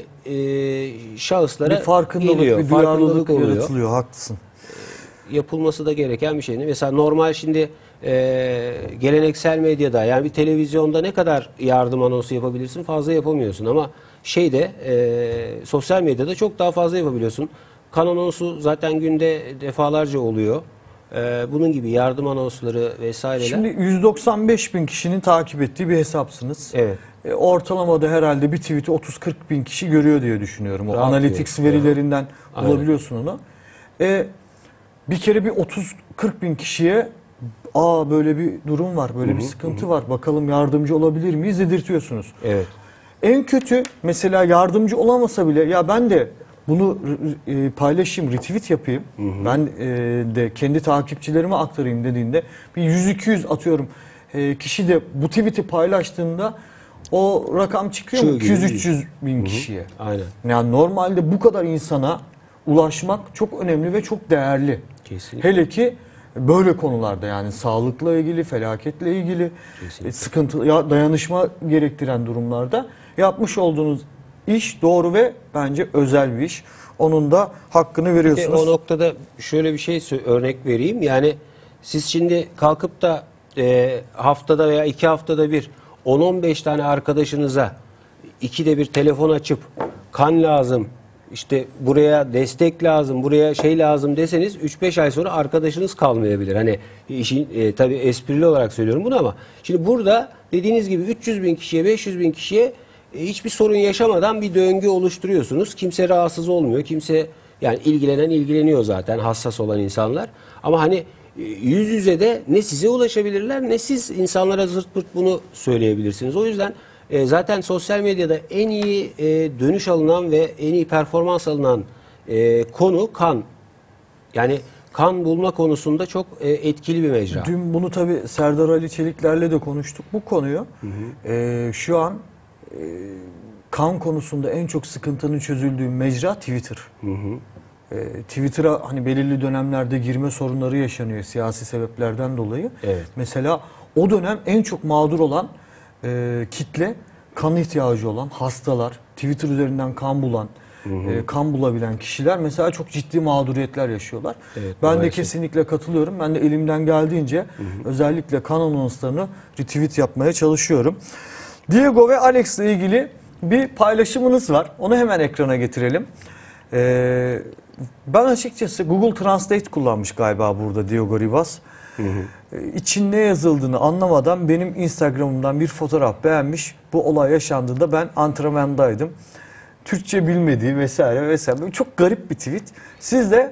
B: e, şahıslara
A: Bir farkındalık,
B: geliyor.
A: bir duyarlılık
B: Farkındalık oluyor.
A: yaratılıyor. Haklısın.
B: Yapılması da gereken bir şey. Mesela normal şimdi e, geleneksel medyada, yani bir televizyonda ne kadar yardım anonsu yapabilirsin, fazla yapamıyorsun ama şeyde e, sosyal medyada çok daha fazla yapabiliyorsun. Kan anonsu zaten günde defalarca oluyor. E, bunun gibi yardım anonsları vesaireler.
A: Şimdi yüz doksan beş bin kişinin takip ettiği bir hesapsınız.
B: Evet.
A: E, ortalamada herhalde bir tweet'i otuz kırk bin kişi görüyor diye düşünüyorum. O
B: Rahat
A: Analytics
B: diyor.
A: verilerinden
B: Aynen.
A: bulabiliyorsun onu. E, bir kere bir otuz kırk bin kişiye aa böyle bir durum var, böyle bir sıkıntı var, bakalım yardımcı olabilir miyiz dedirtiyorsunuz.
B: Evet.
A: En kötü mesela yardımcı olamasa bile ya ben de bunu e, paylaşayım, retweet yapayım. Hı hı. Ben e, de kendi takipçilerime aktarayım dediğinde bir yüz iki yüz atıyorum. E, kişi de bu tweet'i paylaştığında o rakam çıkıyor mu? iki yüz üç yüz bin kişiye.
B: Aynen.
A: Yani normalde bu kadar insana ulaşmak çok önemli ve çok değerli.
B: Kesinlikle.
A: Hele ki böyle konularda, yani sağlıkla ilgili, felaketle ilgili,
B: Kesinlikle.
A: sıkıntı, ya dayanışma gerektiren durumlarda yapmış olduğunuz iş doğru ve bence özel bir iş. Onun da hakkını
B: E,
A: veriyorsunuz.
B: o noktada şöyle bir şey sö- örnek vereyim. Yani siz şimdi kalkıp da e, haftada veya iki haftada bir on on beş tane arkadaşınıza ikide bir telefon açıp kan lazım, işte buraya destek lazım, buraya şey lazım deseniz üç beş ay sonra arkadaşınız kalmayabilir. Hani işin e, tabii esprili olarak söylüyorum bunu ama şimdi burada dediğiniz gibi üç yüz bin kişiye, beş yüz bin kişiye e, hiçbir sorun yaşamadan bir döngü oluşturuyorsunuz. Kimse rahatsız olmuyor. Kimse, yani ilgilenen ilgileniyor zaten, hassas olan insanlar. Ama hani e, yüz yüze de ne size ulaşabilirler ne siz insanlara zırt pırt bunu söyleyebilirsiniz. O yüzden e, zaten sosyal medyada en iyi e, dönüş alınan ve en iyi performans alınan e, konu kan. Yani kan bulma konusunda çok e, etkili bir mecra.
A: Dün bunu tabii Serdar Ali Çelikler'le de konuştuk bu konuyu. Hı hı. Ee, şu an e, kan konusunda en çok sıkıntının çözüldüğü mecra Twitter. Hı hı. Ee, Twitter'a hani belirli dönemlerde girme sorunları yaşanıyor siyasi sebeplerden dolayı.
B: Evet.
A: Mesela o dönem en çok mağdur olan e, kitle, kan ihtiyacı olan hastalar, Twitter üzerinden kan bulan, Hı hı. E, kan bulabilen kişiler mesela çok ciddi mağduriyetler yaşıyorlar.
B: Evet,
A: ben
B: maalesef.
A: de kesinlikle katılıyorum. Ben de elimden geldiğince hı hı. özellikle kan anonslarını retweet yapmaya çalışıyorum. Diego ve Alex ile ilgili bir paylaşımınız var. Onu hemen ekrana getirelim. Ee, ben açıkçası Google Translate kullanmış galiba burada Diego Ribas. Hı hı. Ee, için ne yazıldığını anlamadan benim Instagram'ımdan bir fotoğraf beğenmiş. Bu olay yaşandığında ben antrenmandaydım. Türkçe bilmediği vesaire vesaire. Çok garip bir tweet. Siz de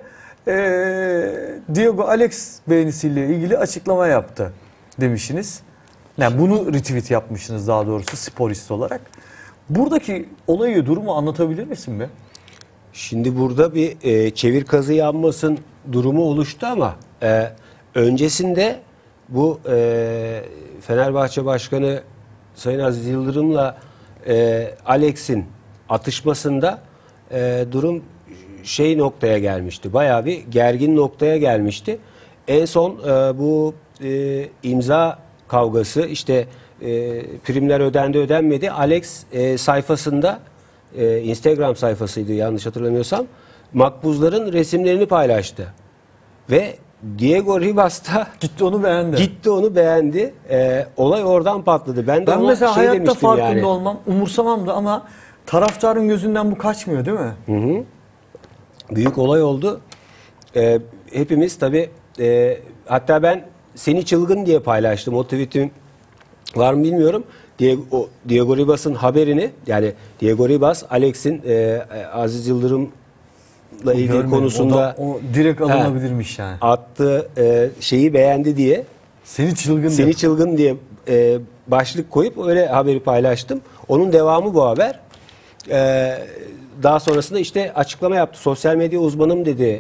A: ee, Diego Alex beğenisiyle ilgili açıklama yaptı demişsiniz. Yani bunu retweet yapmışsınız daha doğrusu sporist olarak. Buradaki olayı, durumu anlatabilir misin be?
B: Şimdi burada bir e, çevir kazı yanmasın durumu oluştu ama e, öncesinde bu e, Fenerbahçe Başkanı Sayın Aziz Yıldırım'la e, Alex'in atışmasında e, durum şey noktaya gelmişti. Bayağı bir gergin noktaya gelmişti. En son e, bu e, imza kavgası, işte e, primler ödendi ödenmedi. Alex e, sayfasında, e, Instagram sayfasıydı yanlış hatırlamıyorsam, makbuzların resimlerini paylaştı. Ve Diego Ribas da
A: gitti onu beğendi.
B: Gitti onu beğendi. E, olay oradan patladı. Ben de
A: ben
B: ona
A: mesela
B: şey
A: hayatta
B: demiştim
A: farkında
B: yani.
A: olmam, umursamam da ama taraftarın gözünden bu kaçmıyor değil mi?
B: Hı hı. Büyük olay oldu. E, hepimiz tabii, e, hatta ben seni çılgın diye paylaştım. O tweetim var mı bilmiyorum. Diego, o, Diego Ribas'ın haberini, yani Diego Ribas, Alex'in e, Aziz Yıldırım'la ilgili
A: Görmedim.
B: konusunda
A: o, da, o direkt alınabilirmiş he, yani.
B: Attığı e, şeyi beğendi diye.
A: Seni çılgın
B: Seni
A: diye.
B: çılgın diye e, başlık koyup öyle haberi paylaştım. Onun devamı bu haber. E, daha sonrasında işte açıklama yaptı. Sosyal medya uzmanım dedi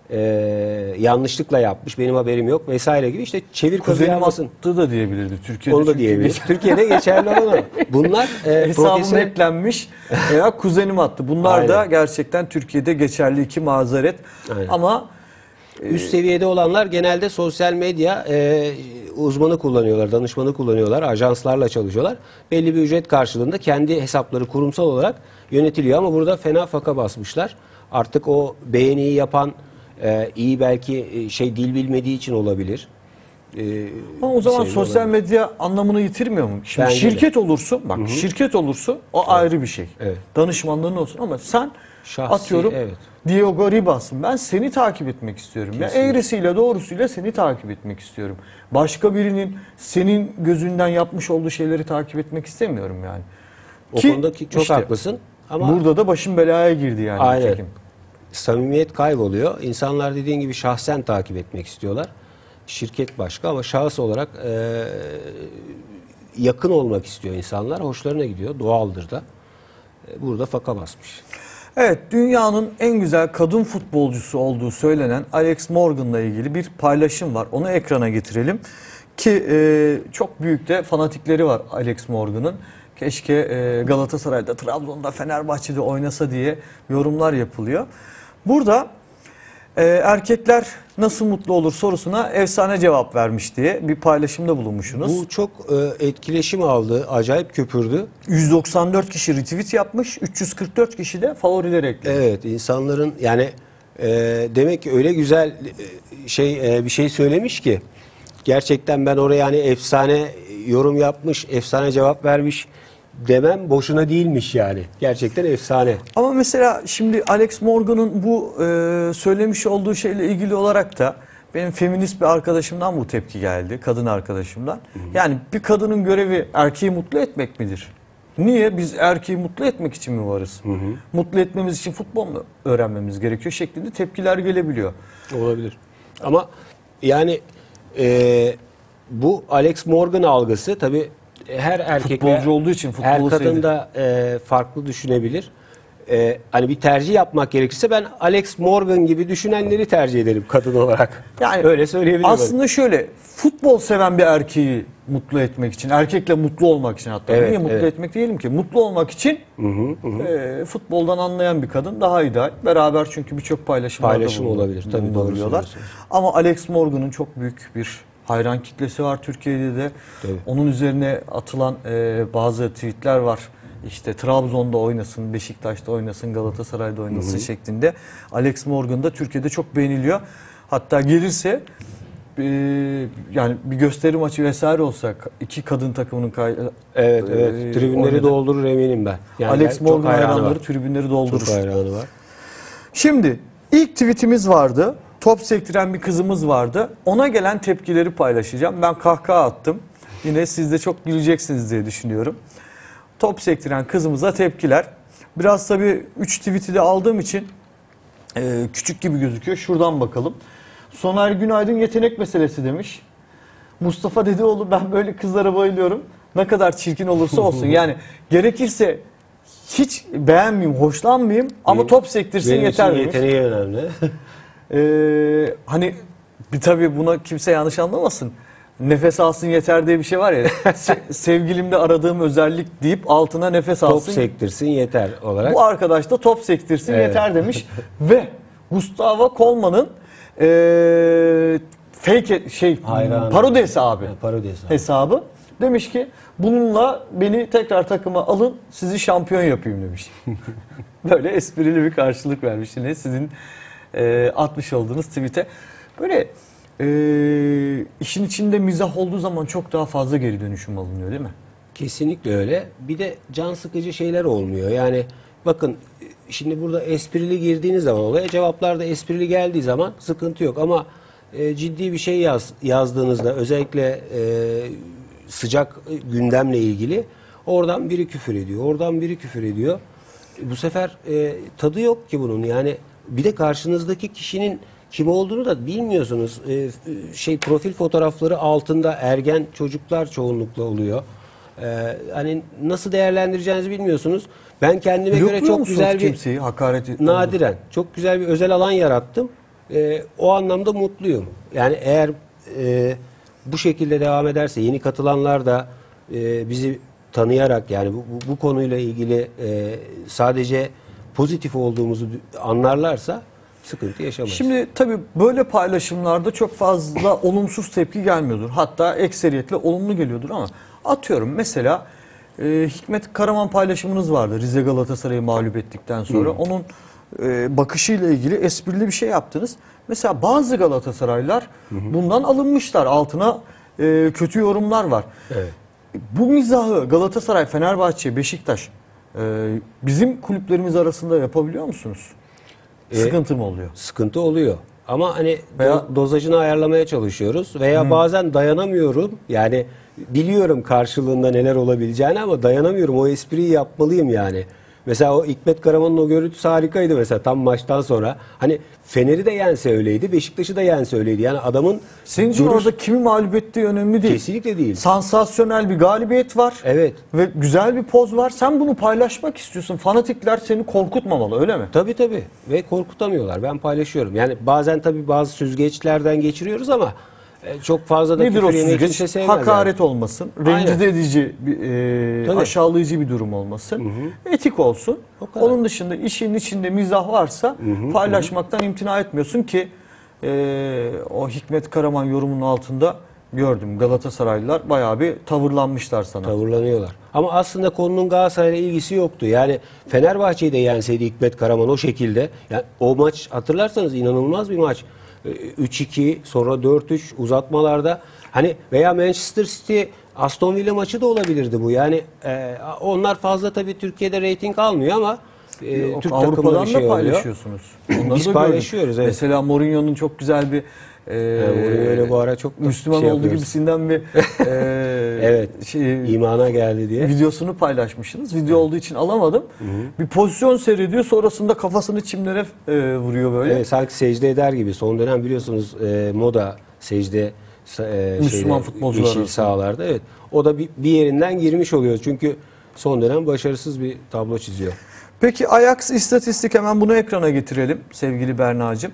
B: e, yanlışlıkla yapmış, benim haberim yok vesaire gibi işte çevir kazı
A: Kuzenim
B: yapmasın.
A: attı da diyebilirdi Türkiye'de.
B: Onu da
A: çünkü
B: diyebilir.
A: geç-
B: Türkiye'de geçerli olan o. Bunlar e,
A: Hesabım
B: profesyonel
A: eklenmiş veya kuzenim attı. Bunlar da
B: Aynen.
A: gerçekten Türkiye'de geçerli iki mazeret.
B: Aynen.
A: Ama
B: üst seviyede olanlar genelde sosyal medya e, uzmanı kullanıyorlar, danışmanı kullanıyorlar, ajanslarla çalışıyorlar. Belli bir ücret karşılığında kendi hesapları kurumsal olarak yönetiliyor ama burada fena faka basmışlar. Artık o beğeniyi yapan e, iyi belki e, şey dil bilmediği için olabilir. E,
A: Ama o zaman
B: bir şey
A: sosyal
B: olabilir.
A: medya anlamını yitirmiyor mu? Şimdi
B: Bence
A: şirket olursun, bak şirket olursun o ayrı bir şey.
B: Evet.
A: Danışmanlığın olsun ama sen
B: Şahsi,
A: atıyorum
B: evet.
A: Diego Ribas'ın ben seni takip etmek istiyorum. Ya eğrisiyle doğrusuyla seni takip etmek istiyorum. Başka birinin senin gözünden yapmış olduğu şeyleri takip etmek istemiyorum yani.
B: O
A: Ki
B: konuda ki çok
A: işte
B: haklısın ama
A: burada da başım belaya girdi yani.
B: Aynen.
A: nitekim.
B: samimiyet kayboluyor. İnsanlar dediğin gibi şahsen takip etmek istiyorlar. Şirket başka ama şahıs olarak e, yakın olmak istiyor insanlar. Hoşlarına gidiyor. Doğaldır da. E, burada faka basmış.
A: Evet, dünyanın en güzel kadın futbolcusu olduğu söylenen Alex Morgan'la ilgili bir paylaşım var. Onu ekrana getirelim. Ki e, çok büyük de fanatikleri var Alex Morgan'ın. Keşke e, Galatasaray'da, Trabzon'da, Fenerbahçe'de oynasa diye yorumlar yapılıyor. Burada e, erkekler nasıl mutlu olur sorusuna efsane cevap vermiş diye bir paylaşımda bulunmuşsunuz.
B: Bu çok e, etkileşim aldı. Acayip köpürdü.
A: yüz doksan dört kişi retweet yapmış, üç yüz kırk dört kişi de favoriler eklemiş.
B: Evet, insanların yani e, demek ki öyle güzel e, şey e, bir şey söylemiş ki gerçekten ben oraya hani efsane yorum yapmış, efsane cevap vermiş demem boşuna değilmiş yani. Gerçekten efsane.
A: Ama mesela şimdi Alex Morgan'ın bu e, söylemiş olduğu şeyle ilgili olarak da benim feminist bir arkadaşımdan bu tepki geldi. Kadın arkadaşımdan. Hı hı. Yani bir kadının görevi erkeği mutlu etmek midir? Niye? Biz erkeği mutlu etmek için mi varız? Hı hı. Mutlu etmemiz için futbol mu öğrenmemiz gerekiyor şeklinde tepkiler gelebiliyor.
B: Olabilir. Ama yani e, bu Alex Morgan algısı tabii her erkek
A: Futbolcu olduğu için futbolu
B: her kadın
A: sevdi.
B: da e, farklı düşünebilir. E, hani bir tercih yapmak gerekirse ben Alex Morgan gibi düşünenleri tercih ederim kadın olarak.
A: Yani
B: öyle söyleyebilirim.
A: aslında şöyle futbol seven bir erkeği mutlu etmek için, erkekle mutlu olmak için hatta
B: Evet,
A: niye mutlu
B: evet.
A: etmek diyelim ki mutlu olmak için
B: Hı hı, hı.
A: e, futboldan anlayan bir kadın daha ideal. Beraber çünkü birçok paylaşımlarda
B: Paylaşım
A: bulun-
B: olabilir, tabii, doğru
A: bulunabiliyorlar.
B: söylüyorsunuz.
A: Ama Alex Morgan'ın çok büyük bir hayran kitlesi var Türkiye'de de.
B: Tabii.
A: Onun üzerine atılan e, bazı tweetler var. İşte Trabzon'da oynasın, Beşiktaş'ta oynasın, Galatasaray'da oynasın
B: Hı hı.
A: şeklinde. Alex Morgan da Türkiye'de çok beğeniliyor. Hatta gelirse e, yani bir gösteri maçı vesaire olsak iki kadın takımının kay-
B: Evet, evet.
A: e,
B: Tribünleri
A: oynadı.
B: doldurur eminim ben. Yani
A: Alex
B: çok
A: Morgan
B: hayranı
A: hayranları
B: var.
A: tribünleri doldurur.
B: Çok hayranı var.
A: Şimdi ilk tweetimiz vardı. Top sektiren bir kızımız vardı. Ona gelen tepkileri paylaşacağım. Ben kahkaha attım. Yine siz de çok güleceksiniz diye düşünüyorum. Top sektiren kızımıza tepkiler. Biraz tabii üç tweet'i de aldığım için e, küçük gibi gözüküyor. Şuradan bakalım. Soner Günaydın yetenek meselesi demiş. Mustafa Dedeoğlu ben böyle kızlara bayılıyorum. Ne kadar çirkin olursa olsun. Yani gerekirse hiç beğenmeyeyim, hoşlanmayayım ama
B: Benim-
A: top sektirsin
B: Benim
A: yeter
B: için
A: demiş.
B: yeteneği önemli.
A: Ee, hani bir tabii buna kimse yanlış anlamasın. Nefes alsın yeter diye bir şey var ya. Se- sevgilimde aradığım özellik deyip altına nefes
B: Top
A: alsın.
B: sektirsin yeter olarak.
A: Bu arkadaş da top sektirsin
B: Evet.
A: yeter demiş. Ve Gustavo Colman'ın ee, fake şey
B: Hayranı.
A: parodi hesabı.
B: Ha, parodi hesabı.
A: hesabı. Demiş ki bununla beni tekrar takıma alın sizi şampiyon yapayım demiş. Böyle esprili bir karşılık vermiş yine sizin e, atmış olduğunuz tweet'e. Böyle e, işin içinde mizah olduğu zaman çok daha fazla geri dönüşüm alınıyor değil mi?
B: Kesinlikle öyle. Bir de can sıkıcı şeyler olmuyor. Yani bakın şimdi burada esprili girdiğiniz zaman olaya cevaplar da esprili geldiği zaman sıkıntı yok. Ama e, ciddi bir şey yaz, yazdığınızda özellikle e, sıcak gündemle ilgili oradan biri küfür ediyor. Oradan biri küfür ediyor. Bu sefer e, tadı yok ki bunun. Yani bir de karşınızdaki kişinin kim olduğunu da bilmiyorsunuz. E, şey profil fotoğrafları altında ergen çocuklar çoğunlukla oluyor. Ee, hani nasıl değerlendireceğinizi bilmiyorsunuz. Ben kendime göre
A: Blokluyor
B: çok
A: musunuz
B: güzel bir
A: kimseyi hakaret et-
B: nadiren çok güzel bir özel alan yarattım. E, o anlamda mutluyum. Yani eğer e, bu şekilde devam ederse, yeni katılanlar da e, bizi tanıyarak, yani bu, bu, bu konuyla ilgili e, sadece pozitif olduğumuzu anlarlarsa sıkıntı yaşamayız.
A: Şimdi tabii böyle paylaşımlarda çok fazla olumsuz tepki gelmiyordur. Hatta ekseriyetle olumlu geliyordur ama atıyorum mesela e, Hikmet Karaman paylaşımınız vardı Rize Galatasaray'ı mağlup ettikten sonra. Hmm. Onun e, bakışıyla ilgili esprili bir şey yaptınız. Mesela bazı Galatasaraylılar hmm. bundan alınmışlar. Altına e, kötü yorumlar var.
B: Evet.
A: Bu mizahı Galatasaray, Fenerbahçe, Beşiktaş e, bizim kulüplerimiz arasında yapabiliyor musunuz?
B: E,
A: Sıkıntı mı oluyor?
B: Sıkıntı oluyor. Ama hani
A: Veya,
B: do- dozajını ayarlamaya çalışıyoruz. Veya hmm. bazen dayanamıyorum. Yani biliyorum karşılığında neler olabileceğini ama dayanamıyorum. O espriyi yapmalıyım yani. Mesela o Hikmet Karaman'ın o görüntüsü harikaydı mesela tam maçtan sonra. Hani Fener'i de yense öyleydi, Beşiktaş'ı da yense öyleydi. Yani adamın...
A: Senin için duruş... orada kimi mağlup ettiği önemli değil.
B: Kesinlikle değil.
A: Sansasyonel bir galibiyet var.
B: Evet.
A: Ve güzel bir poz var. Sen bunu paylaşmak istiyorsun. Fanatikler seni korkutmamalı, öyle mi?
B: Tabii tabii. Ve korkutamıyorlar. Ben paylaşıyorum. Yani bazen tabii bazı süzgeçlerden geçiriyoruz ama çok fazla da
A: nedir
B: küfür
A: o
B: yemeyi
A: süzgeç?
B: kimse sevmez.
A: Hakaret
B: yani.
A: olmasın, rencide edici, e, aşağılayıcı bir durum olmasın, hı hı. etik olsun. Onun dışında işin içinde mizah varsa hı hı, paylaşmaktan hı. imtina etmiyorsun ki e, o Hikmet Karaman yorumunun altında gördüm. Galatasaraylılar bayağı bir tavırlanmışlar sana.
B: Tavırlanıyorlar. Ama aslında konunun Galatasaray'la ilgisi yoktu. Yani Fenerbahçe'yi de yenseydi Hikmet Karaman o şekilde. Yani o maç hatırlarsanız inanılmaz bir maç. üç iki sonra dört üç uzatmalarda hani veya Manchester City Aston Villa maçı da olabilirdi bu. Yani e, onlar fazla tabii Türkiye'de reyting almıyor ama e,
A: Yok,
B: Türk
A: Avrupa'dan
B: bir
A: da
B: şey
A: paylaşıyorsunuz.
B: Biz paylaşıyoruz. Evet.
A: Mesela Mourinho'nun çok güzel bir e,
B: öyle bu ara çok
A: Müslüman
B: şey
A: olduğu gibisinden bir e,
B: evet şey, imana geldi diye
A: videosunu paylaşmışsınız. Video olduğu için alamadım. Hı hı. Bir pozisyon seyrediyor, sonrasında kafasını çimlere e, vuruyor böyle.
B: Evet, sanki secde eder gibi. Son dönem biliyorsunuz e, moda secde e,
A: Müslüman futbolcular
B: yeşil sahalarda. Evet. O da bir, bir yerinden girmiş oluyor. Çünkü son dönem başarısız bir tablo çiziyor.
A: Peki Ajax istatistik, hemen bunu ekrana getirelim sevgili Berna'cığım.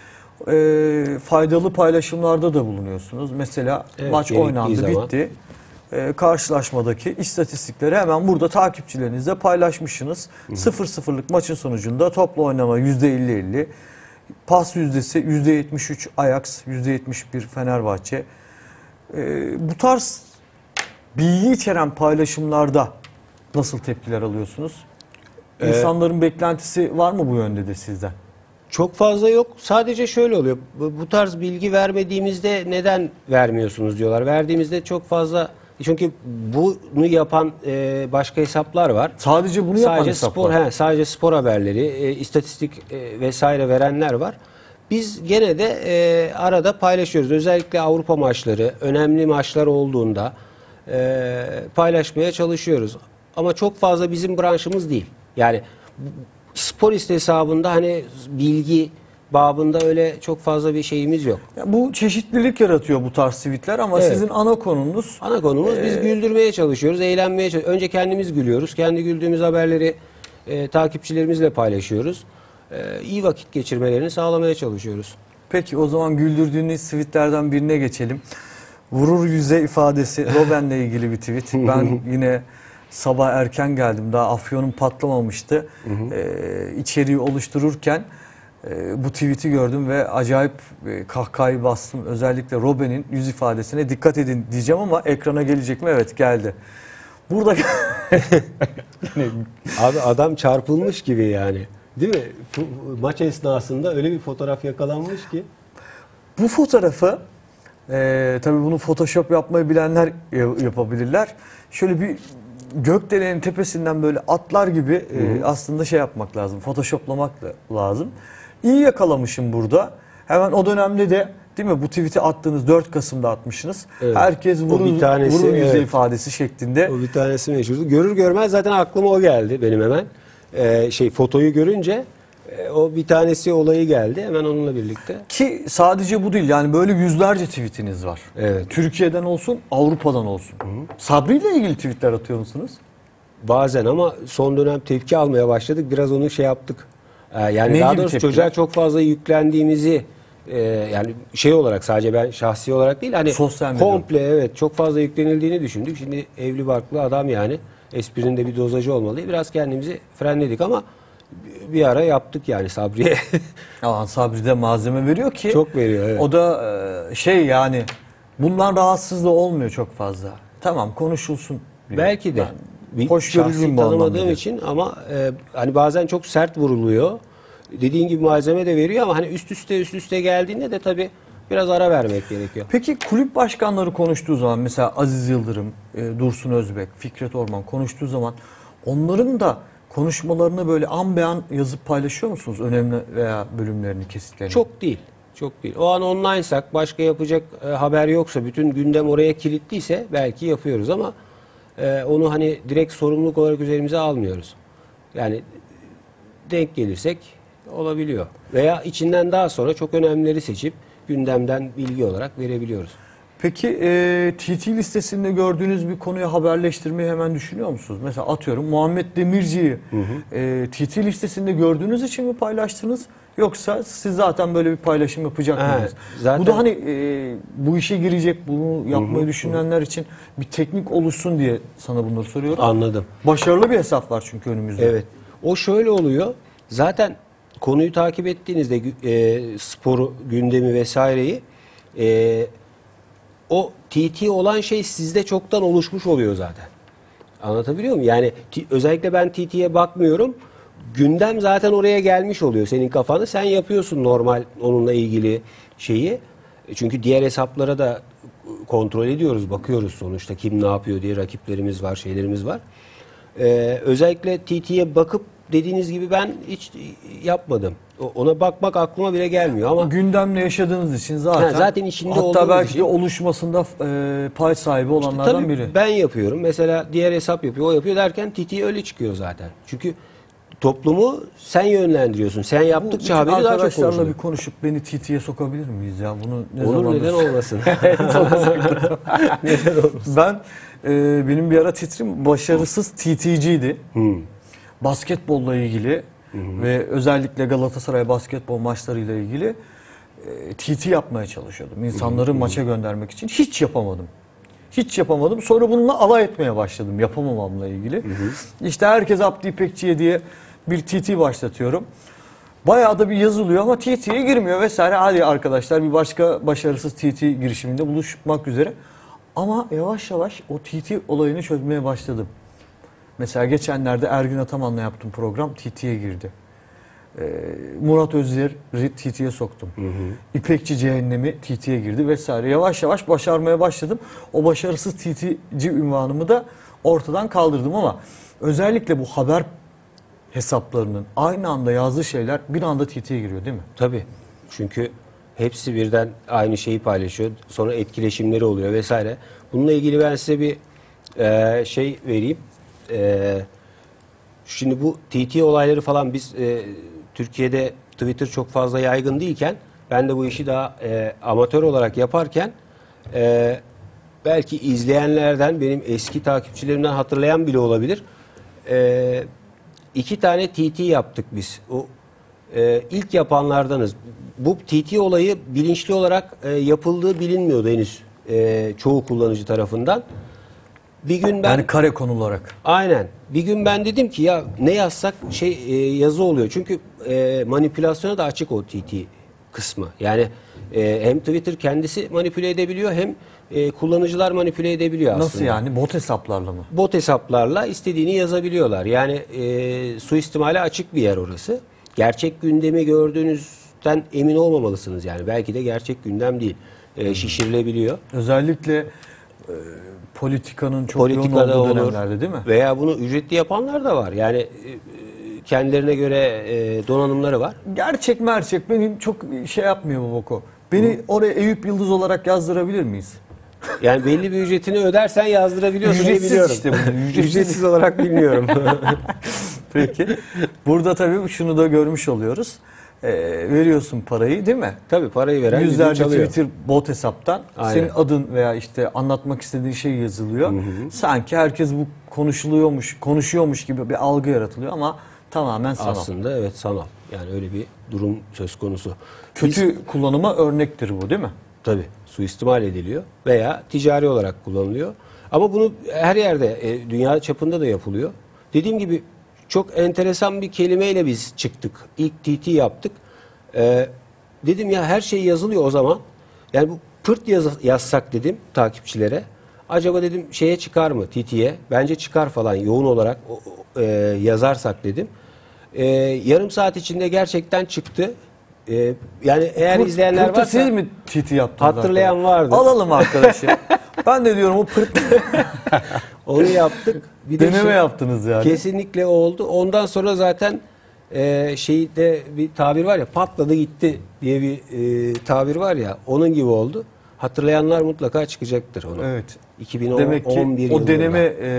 A: E, faydalı paylaşımlarda da bulunuyorsunuz. Mesela evet, maç oynandı, zaman. bitti. E, karşılaşmadaki istatistikleri hemen burada takipçilerinizle paylaşmışsınız. sıfır sıfırlık maçın sonucunda toplu oynama yüzde elli elli. Pas yüzdesi yüzde yetmiş üç Ajax, yüzde yetmiş bir Fenerbahçe. E, bu tarz bilgi içeren paylaşımlarda nasıl tepkiler alıyorsunuz? İnsanların ee, beklentisi var mı bu yönde de sizden?
B: Çok fazla yok. Sadece şöyle oluyor. Bu tarz bilgi vermediğimizde neden vermiyorsunuz diyorlar. Verdiğimizde çok fazla, çünkü bunu yapan e, başka hesaplar var.
A: Sadece bunu yapan
B: sadece
A: hesaplar.
B: Spor, he, sadece spor haberleri, e, istatistik e, vesaire verenler var. Biz gene de e, arada paylaşıyoruz. Özellikle Avrupa maçları, önemli maçlar olduğunda e, paylaşmaya çalışıyoruz. Ama çok fazla bizim branşımız değil. Yani Sporist hesabında hani bilgi babında öyle çok fazla bir şeyimiz yok.
A: Ya bu çeşitlilik yaratıyor bu tarz tweetler ama evet. sizin ana konunuz...
B: Ana konumuz ee... biz güldürmeye çalışıyoruz, eğlenmeye çalışıyoruz. Önce kendimiz gülüyoruz. Kendi güldüğümüz haberleri e, takipçilerimizle paylaşıyoruz. E, iyi vakit geçirmelerini sağlamaya çalışıyoruz.
A: Peki o zaman güldürdüğünüz tweetlerden birine geçelim. Vurur yüze ifadesi Robben'le ilgili bir tweet. Ben yine... Sabah erken geldim. Daha afyonum patlamamıştı. Hı hı. Ee, içeriği oluştururken e, bu tweet'i gördüm ve acayip e, kahkahayı bastım. Özellikle Robben'in yüz ifadesine dikkat edin diyeceğim ama ekrana gelecek mi? Evet, geldi. Burada
B: abi adam çarpılmış gibi yani. Değil mi? Maç esnasında öyle bir fotoğraf yakalanmış ki.
A: Bu fotoğrafı e, tabii bunu Photoshop yapmayı bilenler yapabilirler. Şöyle bir gökdelenin tepesinden böyle atlar gibi e, aslında şey yapmak lazım. Photoshoplamak lazım. İyi yakalamışım burada. Hemen o dönemde de değil mi bu tweet'i attığınız dört Kasım'da atmışsınız. Evet. Herkes vurur, tanesi, vurur yüze evet. ifadesi şeklinde.
B: O bir tanesi meşhurdu. Görür görmez zaten aklıma o geldi benim hemen. Ee, şey fotoyu görünce e, o bir tanesi olayı geldi hemen onunla birlikte.
A: Ki sadece bu değil, yani böyle yüzlerce tweetiniz var.
B: Evet.
A: Türkiye'den olsun, Avrupa'dan olsun. Hı hı. Sabri ile ilgili tweetler atıyor musunuz?
B: Bazen ama son dönem tepki almaya başladık. Biraz onu şey yaptık. Ee, yani ne daha doğrusu çocuğa çok fazla yüklendiğimizi e, yani şey olarak sadece ben şahsi olarak değil hani
A: Sosyal medya.
B: komple evet çok fazla yüklenildiğini düşündük. Şimdi evli barklı adam yani esprinin de bir dozajı olmalı. Biraz kendimizi frenledik ama bir ara yaptık yani Sabri'ye.
A: Aman Sabri de malzeme veriyor ki.
B: Çok veriyor, evet.
A: O da e, şey yani bundan rahatsız da olmuyor çok fazla. Tamam konuşulsun diyor.
B: Belki de. Bir
A: hoşgörülüyüm
B: şahsi
A: bu
B: tanımadığım
A: anlamda.
B: için ama e, hani bazen çok sert vuruluyor. Dediğin gibi malzeme de veriyor ama hani üst üste üst üste geldiğinde de tabii biraz ara vermek gerekiyor.
A: Peki kulüp başkanları konuştuğu zaman mesela Aziz Yıldırım, e, Dursun Özbek, Fikret Orman konuştuğu zaman onların da konuşmalarını böyle an be an yazıp paylaşıyor musunuz? Önemli veya bölümlerini, kesitlerini.
B: Çok değil. Çok değil. O an online'sak başka yapacak e, haber yoksa bütün gündem oraya kilitliyse belki yapıyoruz ama e, onu hani direkt sorumluluk olarak üzerimize almıyoruz. Yani denk gelirsek olabiliyor. Veya içinden daha sonra çok önemlileri seçip gündemden bilgi olarak verebiliyoruz.
A: Peki e, T T listesinde gördüğünüz bir konuyu haberleştirmeyi hemen düşünüyor musunuz? Mesela atıyorum Muhammed Demirci'yi e, T T listesinde gördüğünüz için mi paylaştınız? Yoksa siz zaten böyle bir paylaşım yapacak
B: Evet,
A: mıydınız?
B: zaten-
A: Bu da hani e, bu işe girecek, bunu yapmayı düşünenler için bir teknik oluşsun diye sana bunları soruyorum.
B: Anladım.
A: Başarılı bir hesap var çünkü önümüzde.
B: Evet. O şöyle oluyor. Zaten konuyu takip ettiğinizde e, sporu, gündemi vesaireyi e, o T T olan şey sizde çoktan oluşmuş oluyor zaten. Anlatabiliyor muyum? Yani t- özellikle ben T T'ye bakmıyorum. Gündem zaten oraya gelmiş oluyor senin kafanda. Sen yapıyorsun normal onunla ilgili şeyi. E, Çünkü diğer hesaplara da kontrol ediyoruz, bakıyoruz sonuçta kim ne yapıyor diye rakiplerimiz var, şeylerimiz var. Ee, özellikle T T'ye bakıp dediğiniz gibi ben hiç yapmadım. O- Ona bakmak aklıma bile gelmiyor ama
A: Gündemle yaşadığınız için zaten,
B: Ha, zaten içinde
A: hatta
B: olduğunuz
A: belki
B: için-
A: de oluşmasında e, pay sahibi olanlardan
B: tabii
A: biri.
B: ben yapıyorum. Mesela diğer hesap yapıyor, o yapıyor derken T T öyle çıkıyor zaten. Çünkü toplumu sen yönlendiriyorsun. Sen yaptıkça
A: Bu
B: haberi daha çok
A: arkadaşlarla
B: konuşuluyor.
A: bir konuşup beni T T'ye sokabilir miyiz ya? Bunu ne
B: Olur,
A: zamandır-
B: neden olmasın? Neden olmasın?
A: Ben e, benim bir ara titrim başarısız T T'ciydi.
B: Hmm.
A: Basketbolla ilgili ve özellikle Galatasaray basketbol maçlarıyla ilgili e, T T yapmaya çalışıyordum. İnsanları maça göndermek için hiç yapamadım. Hiç yapamadım. Sonra bununla alay etmeye başladım yapamamamla ilgili. İşte herkes Abdi İpekçi'ye diye bir T T başlatıyorum. Bayağı da bir yazılıyor ama T T'ye girmiyor vesaire. Hadi arkadaşlar bir başka başarısız T T girişiminde buluşmak üzere. Ama yavaş yavaş o T T olayını çözmeye başladım. Mesela geçenlerde Ergin Ataman'la yaptığım program T T'ye girdi. Ee, Murat Özer'i T T'ye soktum. İpekçi Cehennemi T T'ye girdi vesaire. Yavaş yavaş başarmaya başladım. O başarısız T T'ci ünvanımı da ortadan kaldırdım ama özellikle bu haber hesaplarının aynı anda yazdığı şeyler bir anda T T'ye giriyor değil mi?
B: Tabii. Çünkü hepsi birden aynı şeyi paylaşıyor. Sonra etkileşimleri oluyor vesaire. Bununla ilgili ben size bir e, şey vereyim. E, şimdi bu T T olayları falan biz e, Türkiye'de Twitter çok fazla yaygın değilken ben de bu işi daha e, amatör olarak yaparken e, belki izleyenlerden benim eski takipçilerimden hatırlayan bile olabilir. E, iki tane T T yaptık biz. O e, ilk yapanlardanız. Bu T T olayı bilinçli olarak e, yapıldığı bilinmiyordu henüz e, çoğu kullanıcı tarafından. Bir gün ben
A: Yani kare konu olarak.
B: aynen bir gün ben dedim ki ya ne yazsak şey e, yazı oluyor. Çünkü e, manipülasyona da açık o T T kısmı. Yani e, hem Twitter kendisi manipüle edebiliyor hem e, kullanıcılar manipüle edebiliyor aslında.
A: Nasıl yani? Bot hesaplarla mı?
B: Bot hesaplarla istediğini yazabiliyorlar. Yani e, suistimale açık bir yer orası. Gerçek gündemi gördüğünüzden emin olmamalısınız yani. Belki de gerçek gündem değil. E, şişirilebiliyor.
A: Özellikle e, politikanın çok
B: Politikada
A: yoğun olduğu
B: olur.
A: dönemlerde değil mi?
B: Veya bunu ücretli yapanlar da var. Yani e, kendilerine göre e, donanımları var.
A: Gerçek merçek beni çok şey yapmıyor bu boku. Beni oraya Eyüp Yıldız olarak yazdırabilir miyiz?
B: Yani belli bir ücretini ödersen yazdırabiliyorsun diye
A: Ücretsiz
B: biliyorum.
A: işte bu, ücretsiz.
B: Ücretsiz olarak bilmiyorum.
A: Peki. Burada tabii şunu da görmüş oluyoruz. Ee, veriyorsun parayı değil mi?
B: Tabii parayı veren yüzünü
A: Yüzlerce
B: çalıyor.
A: Twitter bot hesaptan
B: Aynen.
A: senin adın veya işte anlatmak istediğin şey yazılıyor. Sanki herkes bu konuşuluyormuş, konuşuyormuş gibi bir algı yaratılıyor ama Tamamen sanal.
B: Aslında evet sanal. Yani öyle bir durum söz konusu.
A: Kötü
B: Biz,
A: kullanıma örnektir bu değil mi?
B: tabii suistimal ediliyor veya ticari olarak kullanılıyor. Ama bunu her yerde, e, dünya çapında da yapılıyor. Dediğim gibi çok enteresan bir kelimeyle biz çıktık. İlk T T yaptık. E, dedim ya her şey yazılıyor o zaman. Yani bu pırt yaz, yazsak dedim takipçilere. Acaba dedim şeye çıkar mı T T'ye? Bence çıkar falan yoğun olarak o, o, e, yazarsak dedim. E, yarım saat içinde gerçekten çıktı. E, yani eğer
A: Pırt-
B: izleyenler
A: pırtı
B: varsa
A: siz mi T T yaptınız?
B: hatırlayan
A: arkadaşlar?
B: vardı.
A: Alalım arkadaşı. Ben de diyorum o pırt
B: onu yaptık. Bir de
A: deneme
B: şey-
A: yaptınız yani.
B: Kesinlikle oldu. Ondan sonra zaten e, şeyde bir tabir var ya patladı gitti diye bir e, tabir var ya onun gibi oldu. Hatırlayanlar mutlaka çıkacaktır onu.
A: Evet.
B: iki bin on bir
A: Demek ki
B: yılında.
A: o deneme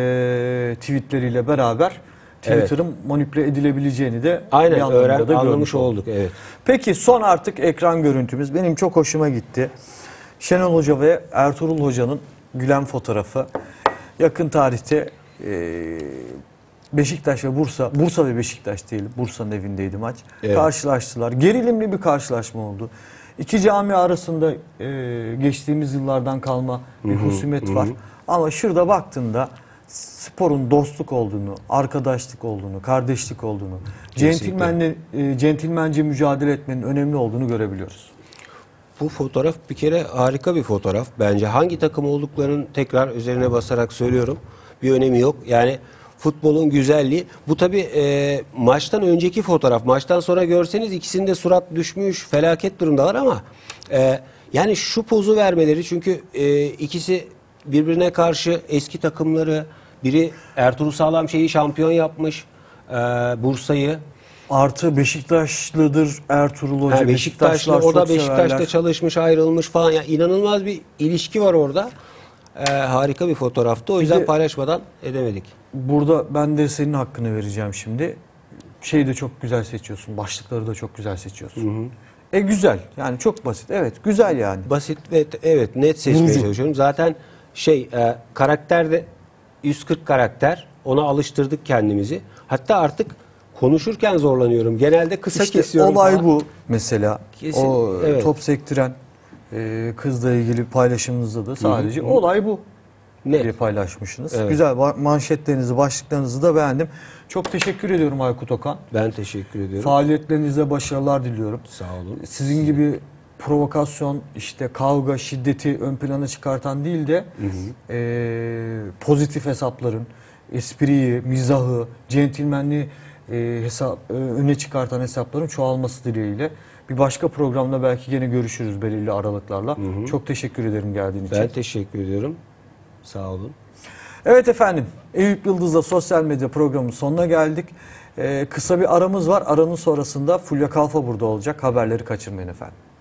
A: e, tweetleriyle beraber Twitter'ın manipüle edilebileceğini de bir
B: Aynen
A: anlamda
B: öğren
A: da
B: anlamış
A: görmüş olduk.
B: olduk. Evet.
A: Peki son artık ekran görüntümüz. Benim çok hoşuma gitti. Şenol Hoca ve Ertuğrul Hoca'nın gülen fotoğrafı. Yakın tarihte e, Beşiktaş ve Bursa, Bursa ve Beşiktaş değil, Bursa'nın evindeydi maç.
B: Evet.
A: Karşılaştılar. Gerilimli bir karşılaşma oldu. İki cami arasında e, geçtiğimiz yıllardan kalma bir husumet var. Ama şurada baktığında sporun dostluk olduğunu, arkadaşlık olduğunu, kardeşlik olduğunu,
B: Kesinlikle.
A: centilmenle, e, centilmence mücadele etmenin önemli olduğunu görebiliyoruz.
B: Bu fotoğraf bir kere harika bir fotoğraf. Bence hangi takım olduklarının tekrar üzerine basarak söylüyorum. Bir önemi yok. Yani futbolun güzelliği. Bu tabii e, maçtan önceki fotoğraf. Maçtan sonra görseniz ikisinde surat düşmüş, felaket durumdalar ama e, yani şu pozu vermeleri çünkü e, ikisi birbirine karşı eski takımları, biri Ertuğrul Sağlamşehir'i şampiyon yapmış, e, Bursa'yı.
A: Artı Beşiktaşlıdır Ertuğrul Hoca.
B: Ha, Beşiktaşlı,
A: Beşiktaşlar
B: o da
A: çok
B: Beşiktaş'ta
A: severler.
B: çalışmış, ayrılmış falan. Yani inanılmaz bir ilişki var orada. Ee, harika bir fotoğraftı. O yüzden
A: de-
B: paylaşmadan edemedik.
A: Burada ben de senin hakkını vereceğim şimdi. Şeyi de çok güzel seçiyorsun. Başlıkları da çok güzel seçiyorsun. E güzel. Yani çok basit. Evet güzel yani.
B: Basit ve t- evet net seçmeye
A: Vurucu.
B: çalışıyorum. Zaten şey e, karakter de yüz kırk karakter. Ona alıştırdık kendimizi. Hatta artık konuşurken zorlanıyorum. Genelde kısa
A: İşte
B: kesiyorum
A: olay
B: falan.
A: bu mesela.
B: Kesin,
A: o e,
B: evet.
A: top sektiren e, kızla ilgili paylaşımınızda da sadece
B: hı.
A: olay bu
B: Net.
A: diye paylaşmışsınız.
B: Evet.
A: Güzel ba- manşetlerinizi, başlıklarınızı da beğendim. Çok teşekkür ediyorum Aykut Okan.
B: Ben teşekkür ediyorum.
A: Faaliyetlerinizde başarılar diliyorum.
B: Sağ olun.
A: Sizin gibi provokasyon, işte kavga, şiddeti ön plana çıkartan değil de e, pozitif hesapların, espriyi, mizahı, centilmenliği e, hesap, e, öne çıkartan hesapların çoğalması dileğiyle. Bir başka programda belki yine görüşürüz belirli aralıklarla. Çok teşekkür ederim geldiğin için.
B: Ben teşekkür ediyorum. Sağ olun.
A: Evet efendim, Eyüp Yıldız'la sosyal medya programının sonuna geldik. Ee, kısa bir aramız var. Aranın sonrasında Fulya Kalfa burada olacak. Haberleri kaçırmayın efendim.